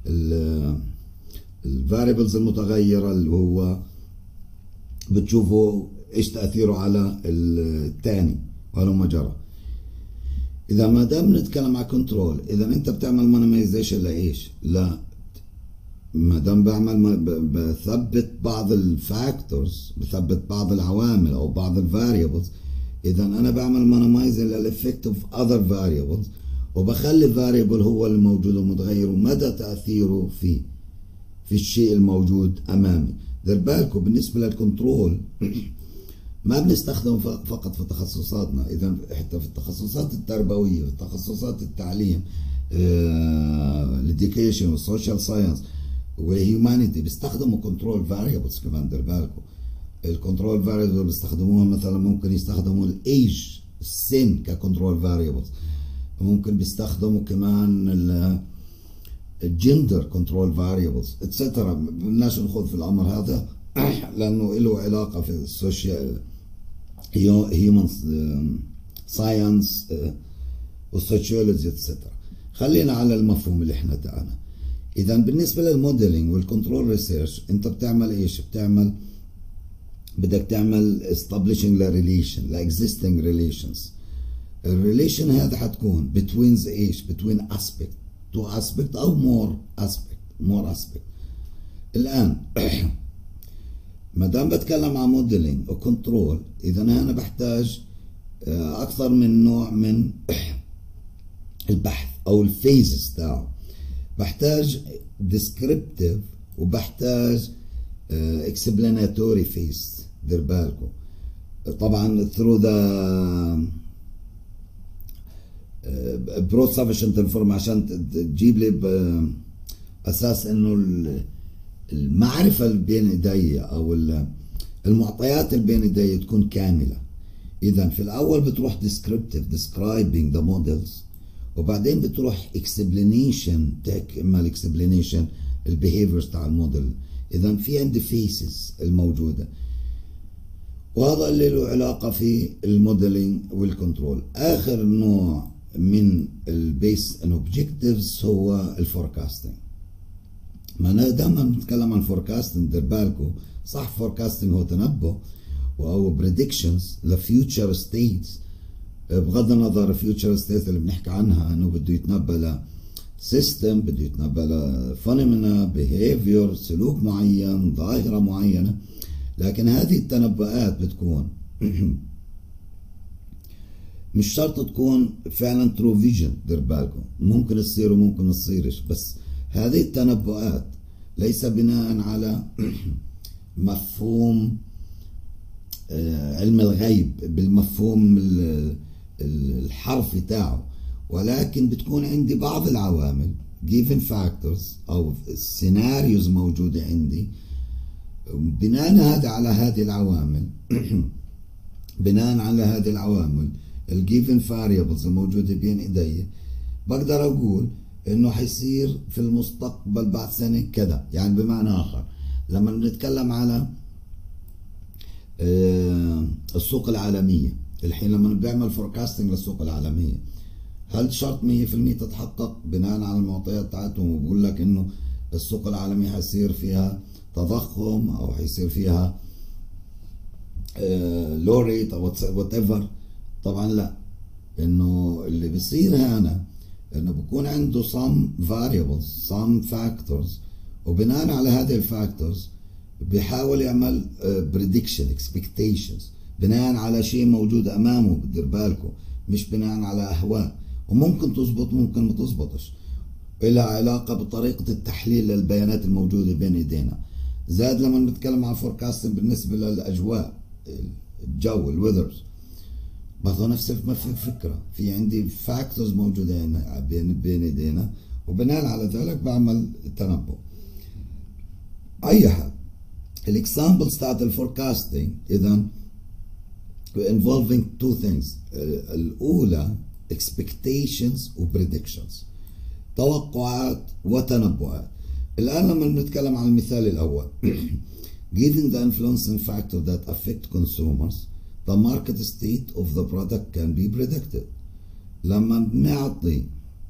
الفاريبلز المتغيره اللي هو بتشوفه ايش تاثيره على الثاني وهلم جرى. اذا ما دام نتكلم على كنترول، اذا انت بتعمل مونيمايزيشن لايش؟ لا، ما دام بعمل بثبت بعض الفاكتورز، بثبت بعض العوامل او بعض الفاريبلز، اذا انا بعمل مونيمايزنج للافكت اوف اذر فاريبلز، وبخلي فاريبل هو الموجود المتغير ومدى تاثيره في في الشيء الموجود امامي. دير بالكم بالنسبه للكنترول ما بنستخدمه فقط في تخصصاتنا، اذا حتى في التخصصات التربويه، في تخصصات التعليم، الاديوكيشن والسوشيال ساينس والهيومانيتي بيستخدموا كنترول فاريبلز كمان. دير بالكم الكنترول فاريبلز بيستخدموها، مثلا ممكن يستخدموا الايج، السن ككنترول فاريبلز، ممكن بيستخدموا كمان الجندر كنترول فاريبلز اتسترا. بدناش نخوض في الامر هذا لانه له علاقه في السوشيال هيومن ساينس والسوشيولوجي اتسترا. خلينا على المفهوم اللي احنا تعالى. اذا بالنسبه للموديلنج والكنترول ريسيرش انت بتعمل ايش؟ بتعمل بدك تعمل establishing the relation the existing relations. الريليشن هذا حتكون between ايش؟ between aspect two aspect او more aspect more aspect. الان ما دام بتكلم عن موديلنج وكنترول اذا انا بحتاج اكثر من نوع من البحث او الفيزز تاعه. بحتاج descriptive وبحتاج explanatory phase. دير بالكم طبعا through the broad sufficient information عشان تجيب لي اساس انه المعرفه اللي بين ايدي او المعطيات اللي بين ايدي تكون كامله. اذا في الاول بتروح descriptive describing the models وبعدين بتروح explanation تكمل explanation البيهيفيرز تاع الموديل. اذا في عندي فيسز الموجوده وهذا اللي له علاقه في الموديلنج والكنترول. اخر نوع من البيس ان اوبجكتيفز هو الفوركاستنج. ما انا دائما بنتكلم عن فوركاستنج دير بالكم صح. فوركاستنج هو تنبؤ او بريدكشنز لفيوتشر ستيتس. بغض النظر الفيوتشر ستيتس اللي بنحكي عنها انه بده يتنبأ ل سيستم، بده يتنبأ ل فينومينا بيهيفير سلوك معين ظاهره معينه. لكن هذه التنبؤات بتكون مش شرط تكون فعلا ترو فيجن. دير بالكم ممكن تصير وممكن ما تصيرش. بس هذه التنبؤات ليس بناء على مفهوم علم الغيب بالمفهوم الحرفي تاعه، ولكن بتكون عندي بعض العوامل given factors او سيناريوز موجوده عندي. بناء هذا على هذه العوامل بناء على هذه العوامل الجيفن فاريبلز الموجوده بين ايدي بقدر اقول انه حيصير في المستقبل بعد سنه كذا. يعني بمعنى اخر لما بنتكلم على السوق العالميه الحين لما بيعمل فوركاستنج للسوق العالميه هل شرط مية بالمية تتحقق بناء على المعطيات تاعتهم وبقول لك انه السوق العالميه حيصير فيها تضخم او حيصير فيها لو ريت او وات ايفر؟ طبعا لا. انه اللي بيصير هنا انه بكون عنده some variables some factors وبناء على هذه الفاكتورز بيحاول يعمل prediction expectations بناء على شيء موجود امامه. بدير بالكم مش بناء على اهواء. وممكن تزبط ممكن ما تزبطش. لها علاقه بطريقه التحليل للبيانات الموجوده بين ايدينا. زاد لما بنتكلم عن فوركاستنج بالنسبه للاجواء الجو الويذرز برضه نفس الفكره. في عندي فاكتورز موجوده هنا بين بين ايدينا وبناء على ذلك بعمل تنبؤ. اي حاجه الاكزامبلز تاعت الفوركاستنج اذا involving two things. الاولى expectations و predictions توقعات وتنبؤات. الآن لما نتكلم عن المثال الأول given the influencing factor that affect consumers the market state of the product can be predicted. لما بنعطي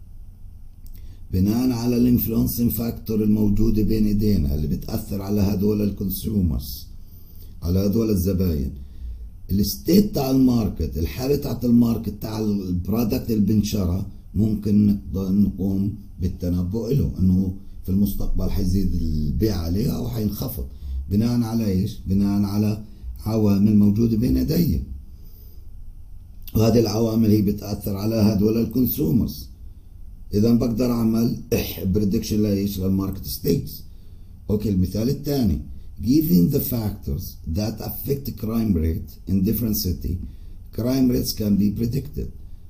بناء على الانفلونسنج فاكتور الموجودة بين ايدينا اللي بتأثر على هدول الكونسيومرز على هدول الزباين الستيت تاع الماركت الحالة تاعت الماركت تاع البرودكت اللي بنشرى ممكن نقوم بالتنبؤ له انه في المستقبل حيزيد البيع عليه او حينخفض بناء على ايش؟ بناء على عوامل موجوده بين يدي. وهذه العوامل هي بتاثر على هدول الكونسيومرز. اذا بقدر اعمل بريدكشن لايش؟ للماركت ستيتس. اوكي المثال الثاني given the factors that affect crime rate in different city crime rates can be predicted.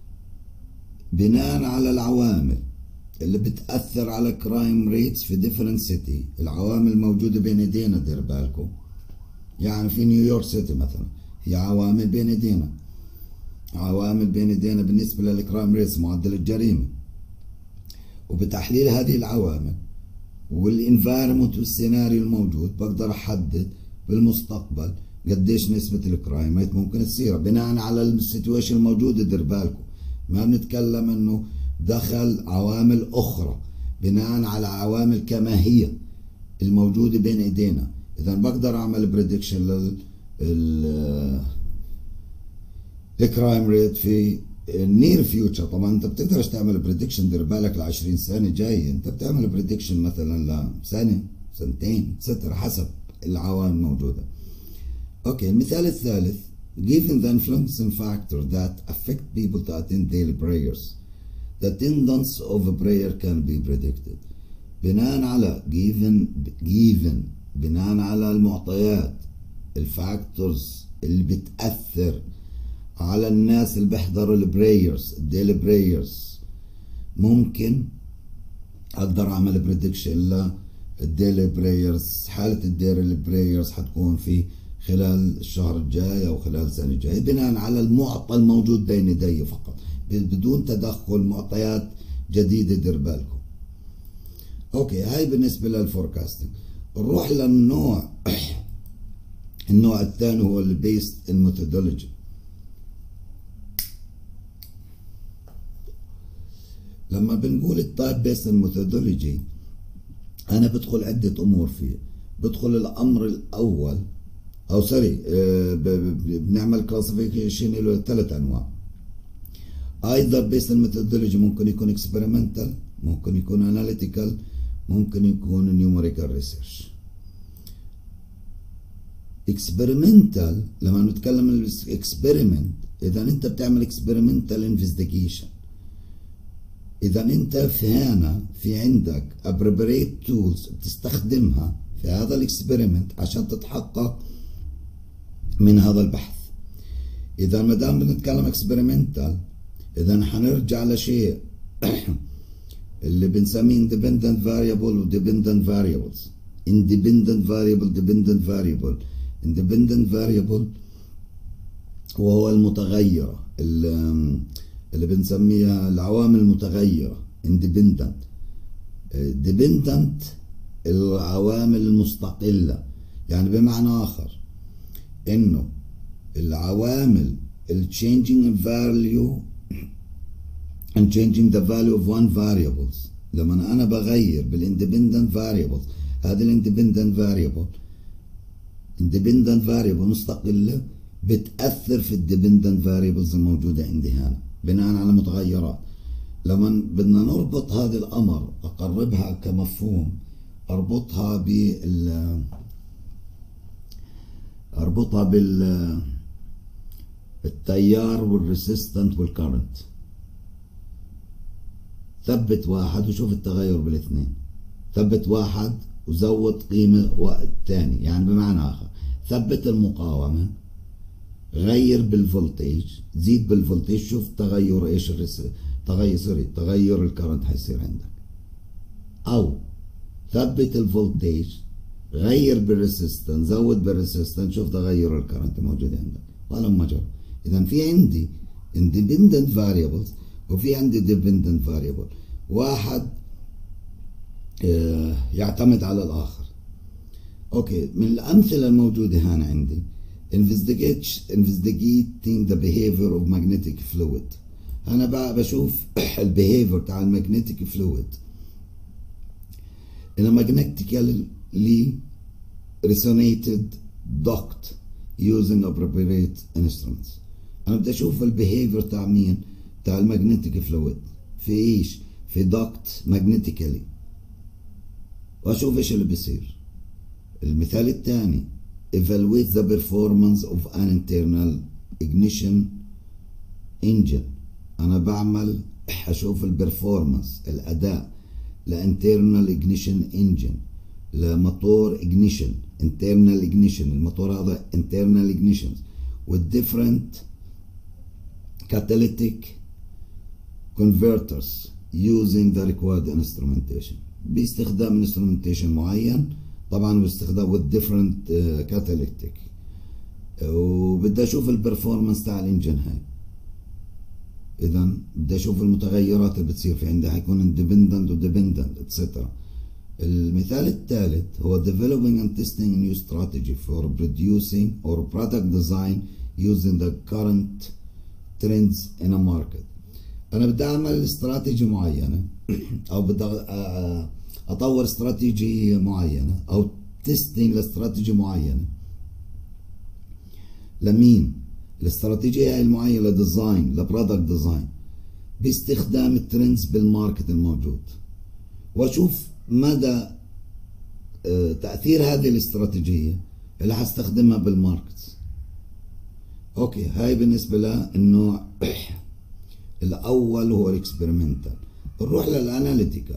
بناء على العوامل اللي بتأثر على كرايم ريتس في ديفرنت سيتي العوامل الموجودة بين ايدينا. دير بالكم يعني في نيويورك سيتي مثلا هي عوامل بين ايدينا عوامل بين ايدينا بالنسبة للكرايم ريتس، معدل الجريمة، وبتحليل هذه العوامل والانفايرمنت والسيناريو الموجود بقدر احدد بالمستقبل قديش نسبة الكرايم ريت ممكن تصير بناء على السيتويشن الموجودة. دير بالكم ما بنتكلم انه دخل عوامل اخرى، بناء على عوامل كما هي الموجودة بين ايدينا. اذا بقدر اعمل بريدكشن لل الكرايم ريت في النير فيوتشر. طبعا انت بتقدرش تعمل بريدكشن، دير بالك ل عشرين سنة جاي، انت بتعمل بريدكشن مثلا لسنة سنتين ستة حسب العوامل الموجودة. اوكي، المثال الثالث given the influencing factor that affect people to attend daily prayers the attendance of a prayer can be predicted. بناء على given given بناء على المعطيات الفاكتورز اللي بتأثر على الناس اللي بيحضروا البرايرز الديلي برايرز، ممكن اقدر اعمل بريدكشن للديلي برايرز. حالة الديلي برايرز حتكون في خلال الشهر الجاي او خلال السنة الجاية بناء على المعطى الموجود بين يدي فقط بدون تدخل معطيات جديدة. دير بالكم. اوكي، هاي بالنسبة للفوركاستنج. نروح للنوع النوع الثاني هو البيست الميثودولوجي. لما بنقول التايب بيست الميثودولوجي انا بدخل عدة امور فيه. بدخل الامر الاول او سوري بنعمل كلاسيفيكيشن له ثلاث انواع. ايذر بيست الميثودولوجي ممكن يكون اكسبيرمنتال، ممكن يكون اناليتيكال، ممكن يكون نيوميريكال ريسيرش. اكسبيرمنتال لما نتكلم عن الاكسبيرمنت، اذا انت بتعمل اكسبيرمنتال انفستيجيشن، اذا انت في هنا في عندك ابريبريت تولز بتستخدمها في هذا الاكسبيرمنت عشان تتحقق من هذا البحث. اذا ما دام بنتكلم اكسبيرمنتال، اذا حنرجع لشيء اللي بنسميه independent variable و dependent variables. independent variable dependent variable independent variable وهو المتغيرة اللي, اللي بنسميها العوامل المتغيرة independent. dependent العوامل المستقلة، يعني بمعنى آخر إنه العوامل ال changing value and changing the value of one variables. لما أنا بغير بالindependent variables، هذه الindependent variable independent variable مستقلة بتأثر في الديبندنت variables الموجودة عندي هنا بناء على متغيرات. لما بدنا نربط هذا الأمر أقربها كمفهوم، أربطها بال أربطها بال التيار والريسيستنت والكارنت. ثبت واحد وشوف التغير بالاثنين. ثبت واحد وزود قيمة ثاني، يعني بمعنى آخر ثبت المقاومة، غير بالفولتيج، زيد بالفولتيج، شوف تغير ايش الرس... تغير سوري تغير الكرنت حيصير عندك. او ثبت الفولتيج، غير بالريسيستنس، زود بالريسيستنس، شوف تغير الكرنت موجود عندك. ولما جرى. اذا في عندي independent variables وفي عندي dependent variable، واحد اه يعتمد على الاخر. اوكي، من الامثله الموجوده هنا عندي investigating the behavior of magnetic fluid. انا بقى بشوف البيهيفير تاع المagnetic fluid in a magnetically resonated duct using appropriate instruments. انا بدي اشوف البيهيفير تاع مين؟ تاع المagnetic fluid في ايش؟ في duct magnetically، واشوف ايش اللي بيصير. المثال الثاني evaluate the performance of an internal ignition engine. انا بعمل اشوف البرفورمانس الاداء لانترنال ignition engine، لموتور ignition internal ignition، الموتور هذا internal ignition with different catalytic converters using the required instrumentation، باستخدام instrumentation معين طبعا، باستخدام with different uh, catalytic. وبدي اشوف البرفورمانس تاع الانجن هاي. اذا بدي اشوف المتغيرات اللي بتصير في عندي، حيكون اندبندنت وديبندنت اتسترا. المثال الثالث هو developing and testing a new strategy for producing or product design using the current trends in a market. انا بدي اعمل استراتيجي معينه او بدي اطور استراتيجيه معينه او تيستينج لاستراتيجي معينه. لمين؟ الاستراتيجيه المعينه لديزاين لبرودكت ديزاين باستخدام الترندز بالماركت الموجود، واشوف مدى تاثير هذه الاستراتيجيه اللي حستخدمها بالماركت. اوكي، هاي بالنسبه للنوع الاول هو الاكسبيرمنتال. نروح للاناليتيكال.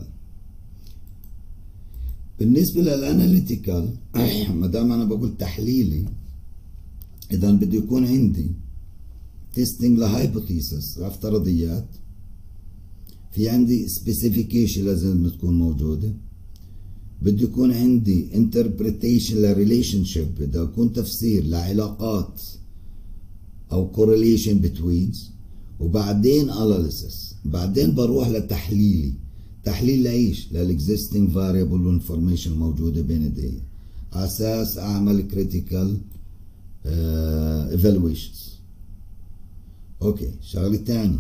بالنسبه للاناليتيكال ما دام انا بقول تحليلي، اذا بده يكون عندي تيستينج لهايبوثيسس لافتراضيات، في عندي سبيسيفيكيشن لازم تكون موجوده، بده يكون عندي انتربريتيشن لريليشن شيب، بده يكون تفسير لعلاقات او كورليشن بتوينز، وبعدين اناليسيس، بعدين بروح لتحليلي. تحليل لايش؟ للاكزيستنج فاريبل والانفورميشن الموجوده بين ايدي، على اساس اعمل كريتيكال ايفالويشنز. اوكي، شغله ثانيه،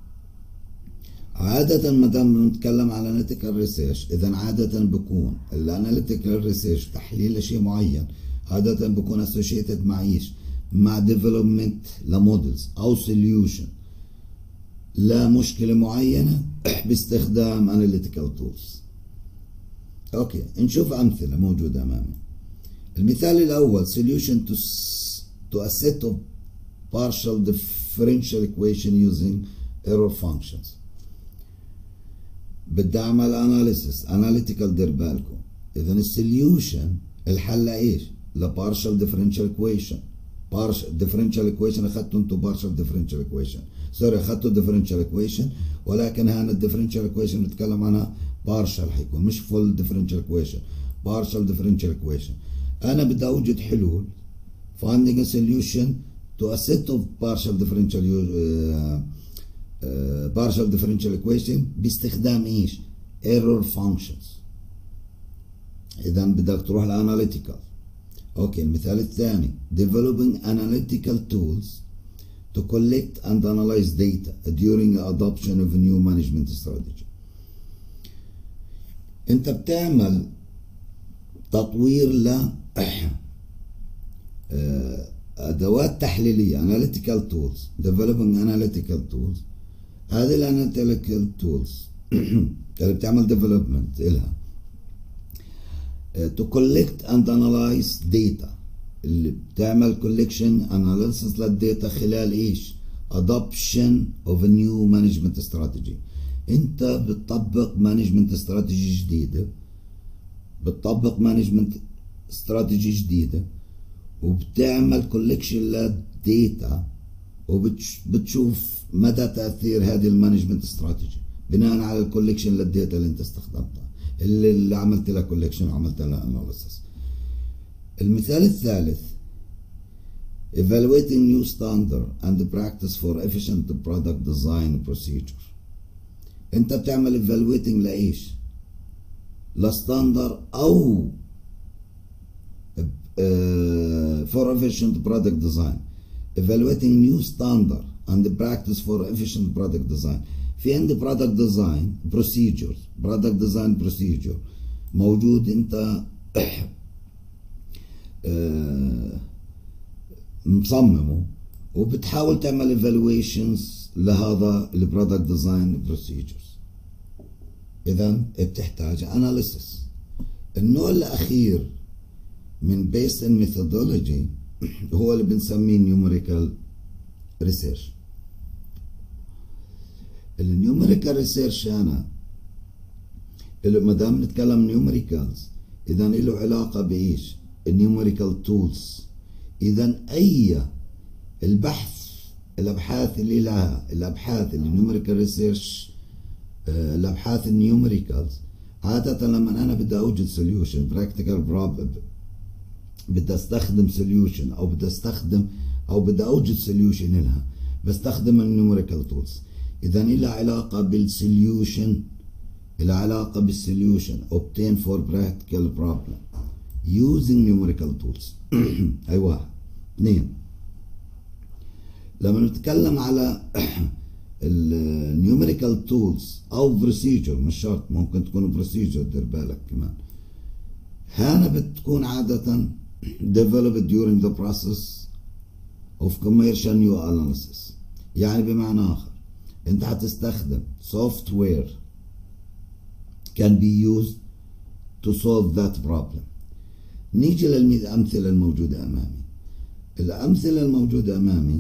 عادة ما دام بنتكلم على اناليتيكال ريسيرش، اذا عادة بكون الاناليتيكال ريسيرش تحليل لشيء معين، عادة بكون اسوشيتد مع ايش؟ مع ديفلوبمنت لمودلز او سوليوشن لمشكلة معينة باستخدام اناليتيكال تولز. اوكي، نشوف امثلة موجودة امامي. المثال الاول solution to to a set of partial differential equation using error functions. بدي اعمل اناليسيس اناليتيكال، دير بالكم. اذا السوليوشن الحل لايش؟ لبارشال ديفرنشال ايكويشن. بارشال ديفرنشال ايكويشن اخذتوا انتم بارشال ديفرنشال ايكويشن، سوري اخذتوا ديفرنشال ايكويشن، ولكن هان الديفرنشال ايكويشن بنتكلم عنها بارشال، حيكون مش فول ديفرنشال ايكويشن، بارشال ديفرنشال ايكويشن. انا بدي اوجد حلول finding a solution to a set of partial differential uh, uh, partial differential equation باستخدام ايش؟ error functions. اذا بدك تروح لاناليتيكال. اوكي، المثال الثاني developing analytical tools to collect and analyze data during the adoption of a new management strategy. انت بتعمل تطوير ل ادوات تحليليه analytical tools developing analytical tools. هذه الاناليتيكال تولز اللي بتعمل development إلها to collect and analyze data، اللي بتعمل collection analysis للداتا خلال ايش؟ adoption of a new management strategy. انت بتطبق management strategy جديدة، بتطبق management strategy جديدة، وبتعمل collection للداتا، وبتشوف مدى تأثير هذه المانجمنت استراتيجي بناء على الكوليكشن للداتا اللي انت استخدمتها، اللي, اللي عملت لها كوليكشن وعملت لها اناليسيس. المثال الثالث evaluating new standard and practice for efficient product design procedure. انت بتعمل evaluating لايش؟ لستاندر او uh, for efficient product design. evaluating new standard and practice for efficient product design. في عندي product design procedures product design procedure موجود، انت مصممه وبتحاول تعمل evaluations لهذا ال product design procedures. اذا بتحتاج analysis. النوع الاخير من based on methodology هو اللي بنسميه numerical research. النيوميريكال ريسيرش انا ما دام نتكلم نيوميريكالز، اذا له علاقه بايش؟ النيوميريكال تولز. اذا اي البحث الابحاث اللي لها الابحاث النيوميريكال ريسيرش، الابحاث النيوميريكالز عاده لما انا بدي اوجد سوليوشن براكتيكال بروبلم، بدي استخدم سوليوشن او بدي استخدم او بدي اوجد سوليوشن لها، بستخدم النيوميريكال تولز. إذا إلها علاقة بالسوليوشن، إلها علاقة بالسوليوشن obtain for practical problem using numerical tools. أي واحد. اثنين، لما نتكلم على النيوميريكال تولز أو بروسيجر، مش شرط، ممكن تكون بروسيجر، دير بالك كمان، هنا بتكون عادة developed during the process of commercial new analysis. يعني بمعنى آخر أنت هتستخدم software can be used to solve that problem. نيجي للأمثلة الموجودة أمامي. الأمثلة الموجودة أمامي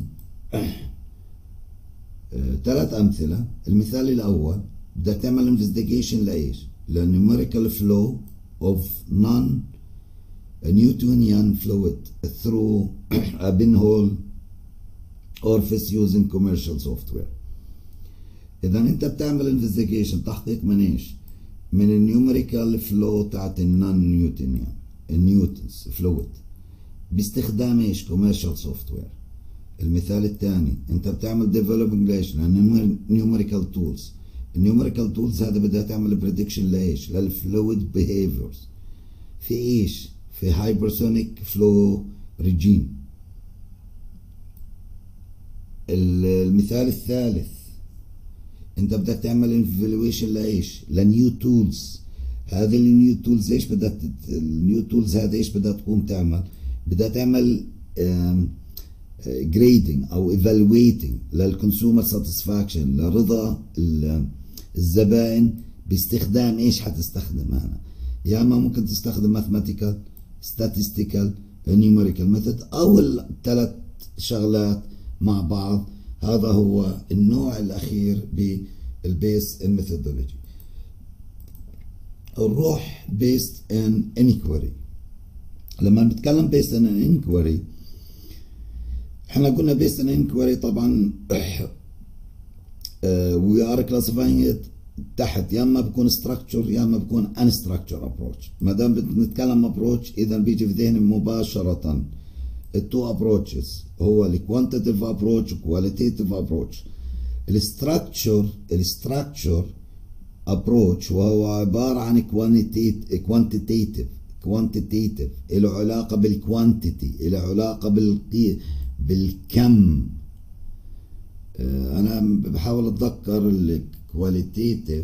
ثلاث أمثلة. المثال الأول بدك تعمل investigation لإيش؟ لنumerical flow of non-Newtonian fluid through a pinhole orifice using commercial software. إذا أنت بتعمل investigation تحقيق من إيش؟ من النيوميريكال فلو تاعت النون نيوتونيان النيوتنز فلويد باستخدام ايش؟ كوميرشال سوفت وير. المثال الثاني انت بتعمل ديفلوبينج ليش؟ لان نيوميريكال تولز. النيوميريكال تولز هذا بدها تعمل بريدكشن لايش؟ للفلويد بيهيفيرز في ايش؟ في هايبرسونيك فلو ريجيم. المثال الثالث انت بدك تعمل ايفالويشن لايش؟ لنيو تولز. هذه النيو تولز ايش بدها النيو تولز هذا ايش بدها تقوم تعمل؟ بدها تعمل جريدنج او ايفالويتنج للكونسيومر ساتسفاكشن، لرضا الزبائن باستخدام ايش؟ حتستخدم هنا يا اما ممكن تستخدم ماثيماتيكال، statistical، numerical method او الثلاث شغلات مع بعض. هذا هو النوع الأخير بالبيس ان ميثودولوجي. نروح بيست ان انكويري. لما نتكلم بيست ان انكويري احنا قلنا بيست ان انكويري طبعا وي ار كلاسيفاينج تحت يا اما بكون ستراكشر يا اما بكون ان ستراكشر ابروتش. ما دام بنتكلم ابروتش اذا بيجي في ذهني مباشرة التو ابروتشز، هو الكوانتيتيف ابروتش وكواليتيتيف ابروتش. الستراكشر الستراكشر ابروتش وهو عباره عن كوانتيتيف كوانتيتيف له علاقه بالكوانتيتي، له علاقه بالقي بالكم. انا بحاول اتذكر الكواليتيتيف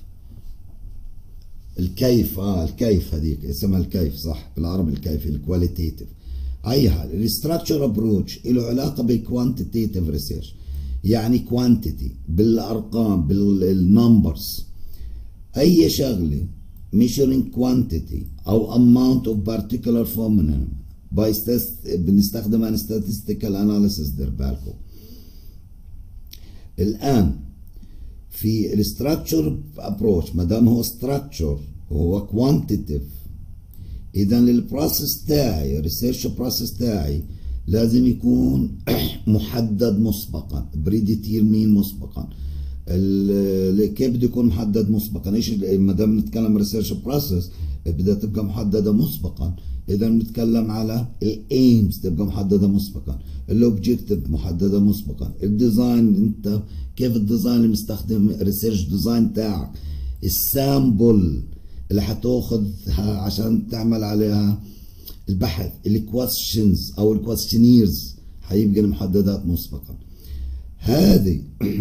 الكيف اه الكيف هذيك اسمها الكيف صح بالعربي، الكيف الكواليتيتيف. اي حال الستراكشر ابروتش له علاقه بالكوانتيتيف ريسيرش، يعني كوانتيتي بالارقام بالنمبرز. اي شغله measuring quantity او amount of particular phenomenon by بنستخدم عن statistical analysis. دير بالكم الان في الستراكشر ابروتش ما دام هو ستراكشر وهو كوانتيتيف، اذا البروسيس تاعي الريسيرش بروسيس تاعي لازم يكون محدد مسبقا، بريديتيرمين مسبقا. كيف بده يكون محدد مسبقا؟ ايش ما دام نتكلم ريسيرش بروسيس بدها تبقى محدده مسبقا. اذا بنتكلم على الايمز تبقى محدده مسبقا، الاوبجيكتيف محدده مسبقا، الديزاين انت كيف الديزاين اللي مستخدم ريسيرش ديزاين تاعك، السامبل اللي حتاخذها عشان تعمل عليها البحث، الكويستشنز او الكويستشنيرز حيبقى المحددات مسبقا. هذه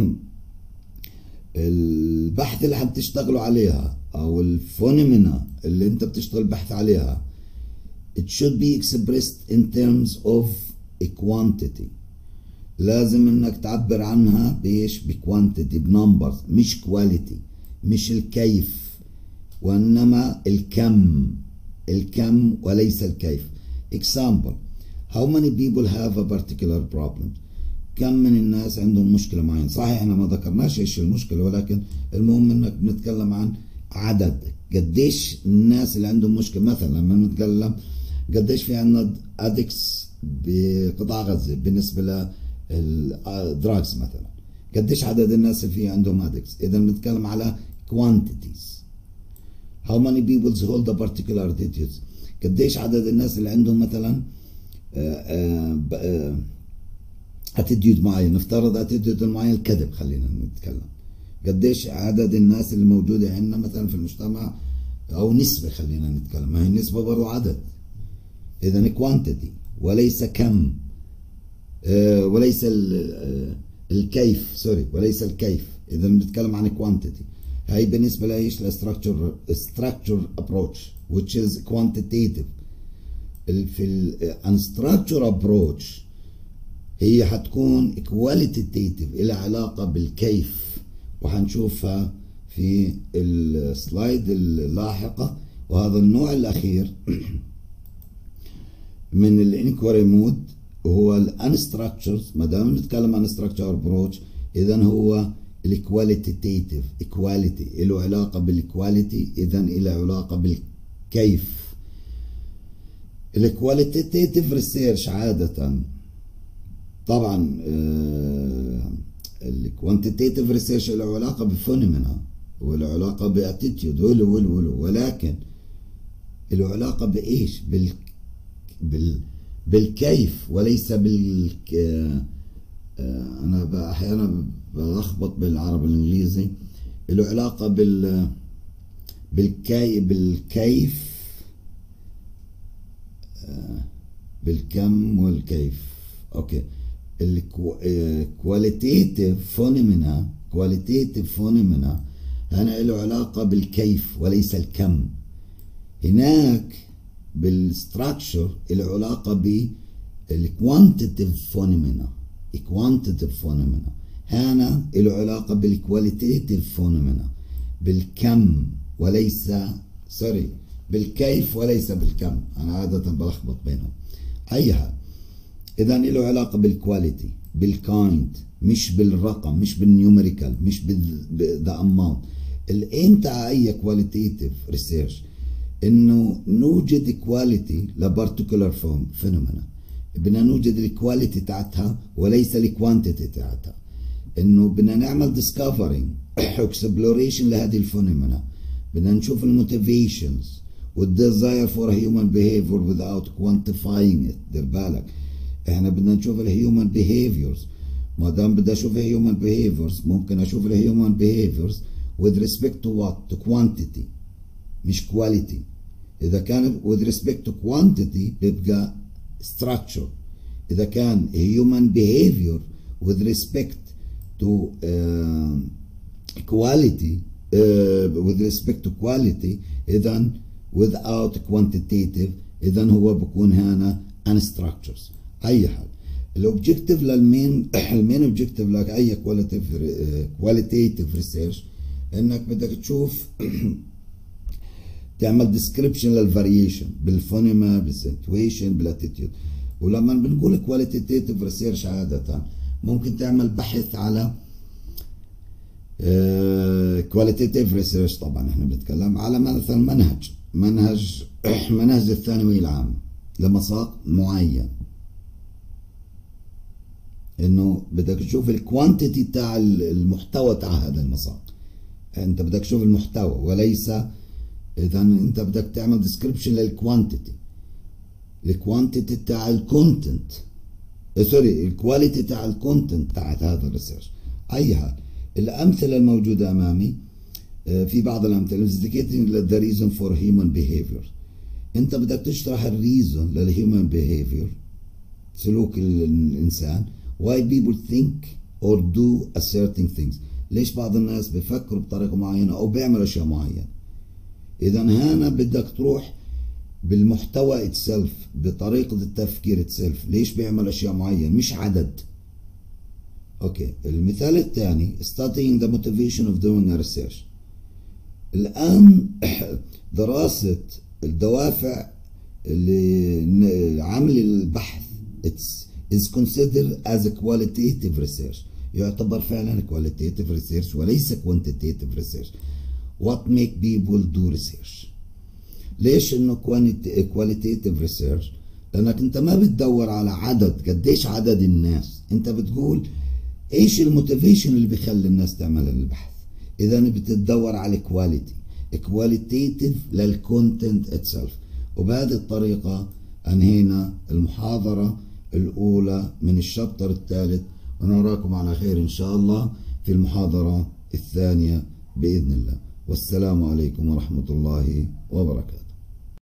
البحث اللي حتشتغلوا عليها او الفونيمينا اللي انت بتشتغل بحث عليها it should be expressed in terms of a quantity. لازم انك تعبر عنها بايش؟ بكوانتيتي، بنمبرز، مش كواليتي، مش الكيف وانما الكم، الكم وليس الكيف. example how many people have a particular problem. كم من الناس عندهم مشكلة معينة. صحيح احنا ما ذكرناش ايش المشكلة، ولكن المهم انك بنتكلم عن عدد، قديش الناس اللي عندهم مشكلة. مثلا لما نتكلم قديش في عندنا ادكس بقطاع غزة بالنسبة للدراجز مثلا، قديش عدد الناس اللي في عندهم ادكس. اذا بنتكلم على quantities. how many people hold a particular disease. قديش عدد الناس اللي عندهم مثلا اتيتيود معين، نفترض اتيتيود معين الكذب، خلينا نتكلم قديش عدد الناس اللي موجوده عندنا مثلا في المجتمع، او نسبه، خلينا نتكلم، ما هي النسبه برضه عدد، اذا كوانتيتي وليس كم، آه وليس آه الكيف، سوري وليس الكيف، اذا بنتكلم عن كوانتيتي. هاي بالنسبه لايش؟ لستراكشر ستراكشر ابروتش which is quantitative. في الانستراكشر ابروتش هي حتكون كواليتيتيف، لها علاقه بالكيف، وحنشوفها في السلايد اللاحقه. وهذا النوع الاخير من الانكواري مود هو الانستراكشرز. ما دام نتكلم عن ستراكشر ابروتش اذا هو الكواليتيتيف، ايكواليتي له علاقه بالكواليتي، اذا له علاقه بالكيف. الكواليتيتيف ريسيرش عاده طبعا الكوانتيتيف ريسيرش له علاقه بفينومينا وله علاقه باتيتيود ولو ولو ولو ولكن له علاقه بايش؟ بال بال بالكيف وليس بال انا احيانا بلخبط بالعربي والانجليزي. له علاقه بال بالكي بالكيف بالكم والكيف. اوكي. الكواليتيتيف فونيمينا كواليتيتيف فونيمينا هنا له علاقه بالكيف وليس الكم. هناك بالستراكشر له علاقه بالكوانتيتيف فونيمينا كوانتيتيف فونيمينا. هنا له علاقه بالكواليتيتيف فونيمينا بالكم وليس سوري بالكيف وليس بالكم. انا عاده بلخبط بينهم. ايها اذا له علاقه بالكواليتي بالكايند، مش بالرقم، مش بالنيوميريكال، مش بالذا اماونت. الايم تاع اي كواليتيتيف ريسيرش انه نوجد كواليتي لبارتيكولار فورم فينومينا، بدنا نوجد الكواليتي تاعتها وليس الكوانتيتي تاعتها. انه بدنا نعمل ديسكفرينج اكسبلوريشن لهذه الفينومينا، بدنا نشوف الموتيفيشنز والديزاير فور هيومن بيهيفير without quantifying it. دير بالك احنا بدنا نشوف الهيومن بيهيفيرز. ما دام بدي اشوف الهيومن بيهيفيرز ممكن اشوف الهيومن بيهيفيرز with respect to what؟ to quantity مش quality. اذا كان with respect to quantity بيبقى structure. اذا كان human behavior with respect to uh, quality uh, with respect to quality اذا without quantitative اذا هو بكون هنا unstructures. اي حال الاوبجيكتيف للمين المين اوبجيكتيف لك اي كواليتيف ريسيرش انك بدك تشوف تعمل ديسكريبشن للفاريشن بالفونيما بالسيتويشن بالاتيتيود. ولما بنقول كواليتيتيف ريسيرش عاده ممكن تعمل بحث على كواليتيتيف ريسيرش. طبعا احنا بنتكلم على مثلا منهج منهج منهج الثانوي العام لمساق معين، انه بدك تشوف الكوانتيتي تاع المحتوى تاع هذا المساق. انت بدك تشوف المحتوى وليس، اذا انت بدك تعمل ديسكريبشن للكوانتيتي الكوانتيتي تاع الكونتنت سوري الكواليتي تاع الكونتنت تاعت هذا الريسيرش. اي حال الامثله الموجوده امامي في بعض الامثله investigating the reason for human behavior. انت بدك تشرح الريزون للهيومن behavior سلوك الانسان why people think or do a certain things. ليش بعض الناس بيفكروا بطريقه معينه او بيعملوا اشياء معينه. اذا هنا بدك تروح بالمحتوى itself بطريقه التفكير itself ليش بيعمل اشياء معينه مش عدد. اوكي. المثال الثاني studying the motivation of doing a research. الان دراسه الدوافع لعمل البحث it's is considered as a qualitative research. يعتبر فعلا qualitative research وليس quantitative research. What make people do research؟ ليش انه qualitative research؟ لانك انت ما بتدور على عدد، قديش عدد الناس، انت بتقول ايش الموتيفيشن اللي بيخلي الناس تعمل البحث. اذا بتدور على كواليتي كواليتيتيف للكونتنت اتسلف. وبهذه الطريقه انهينا المحاضره الأولى من الشابتر الثالث، ونراكم على خير إن شاء الله في المحاضرة الثانية بإذن الله. والسلام عليكم ورحمة الله وبركاته.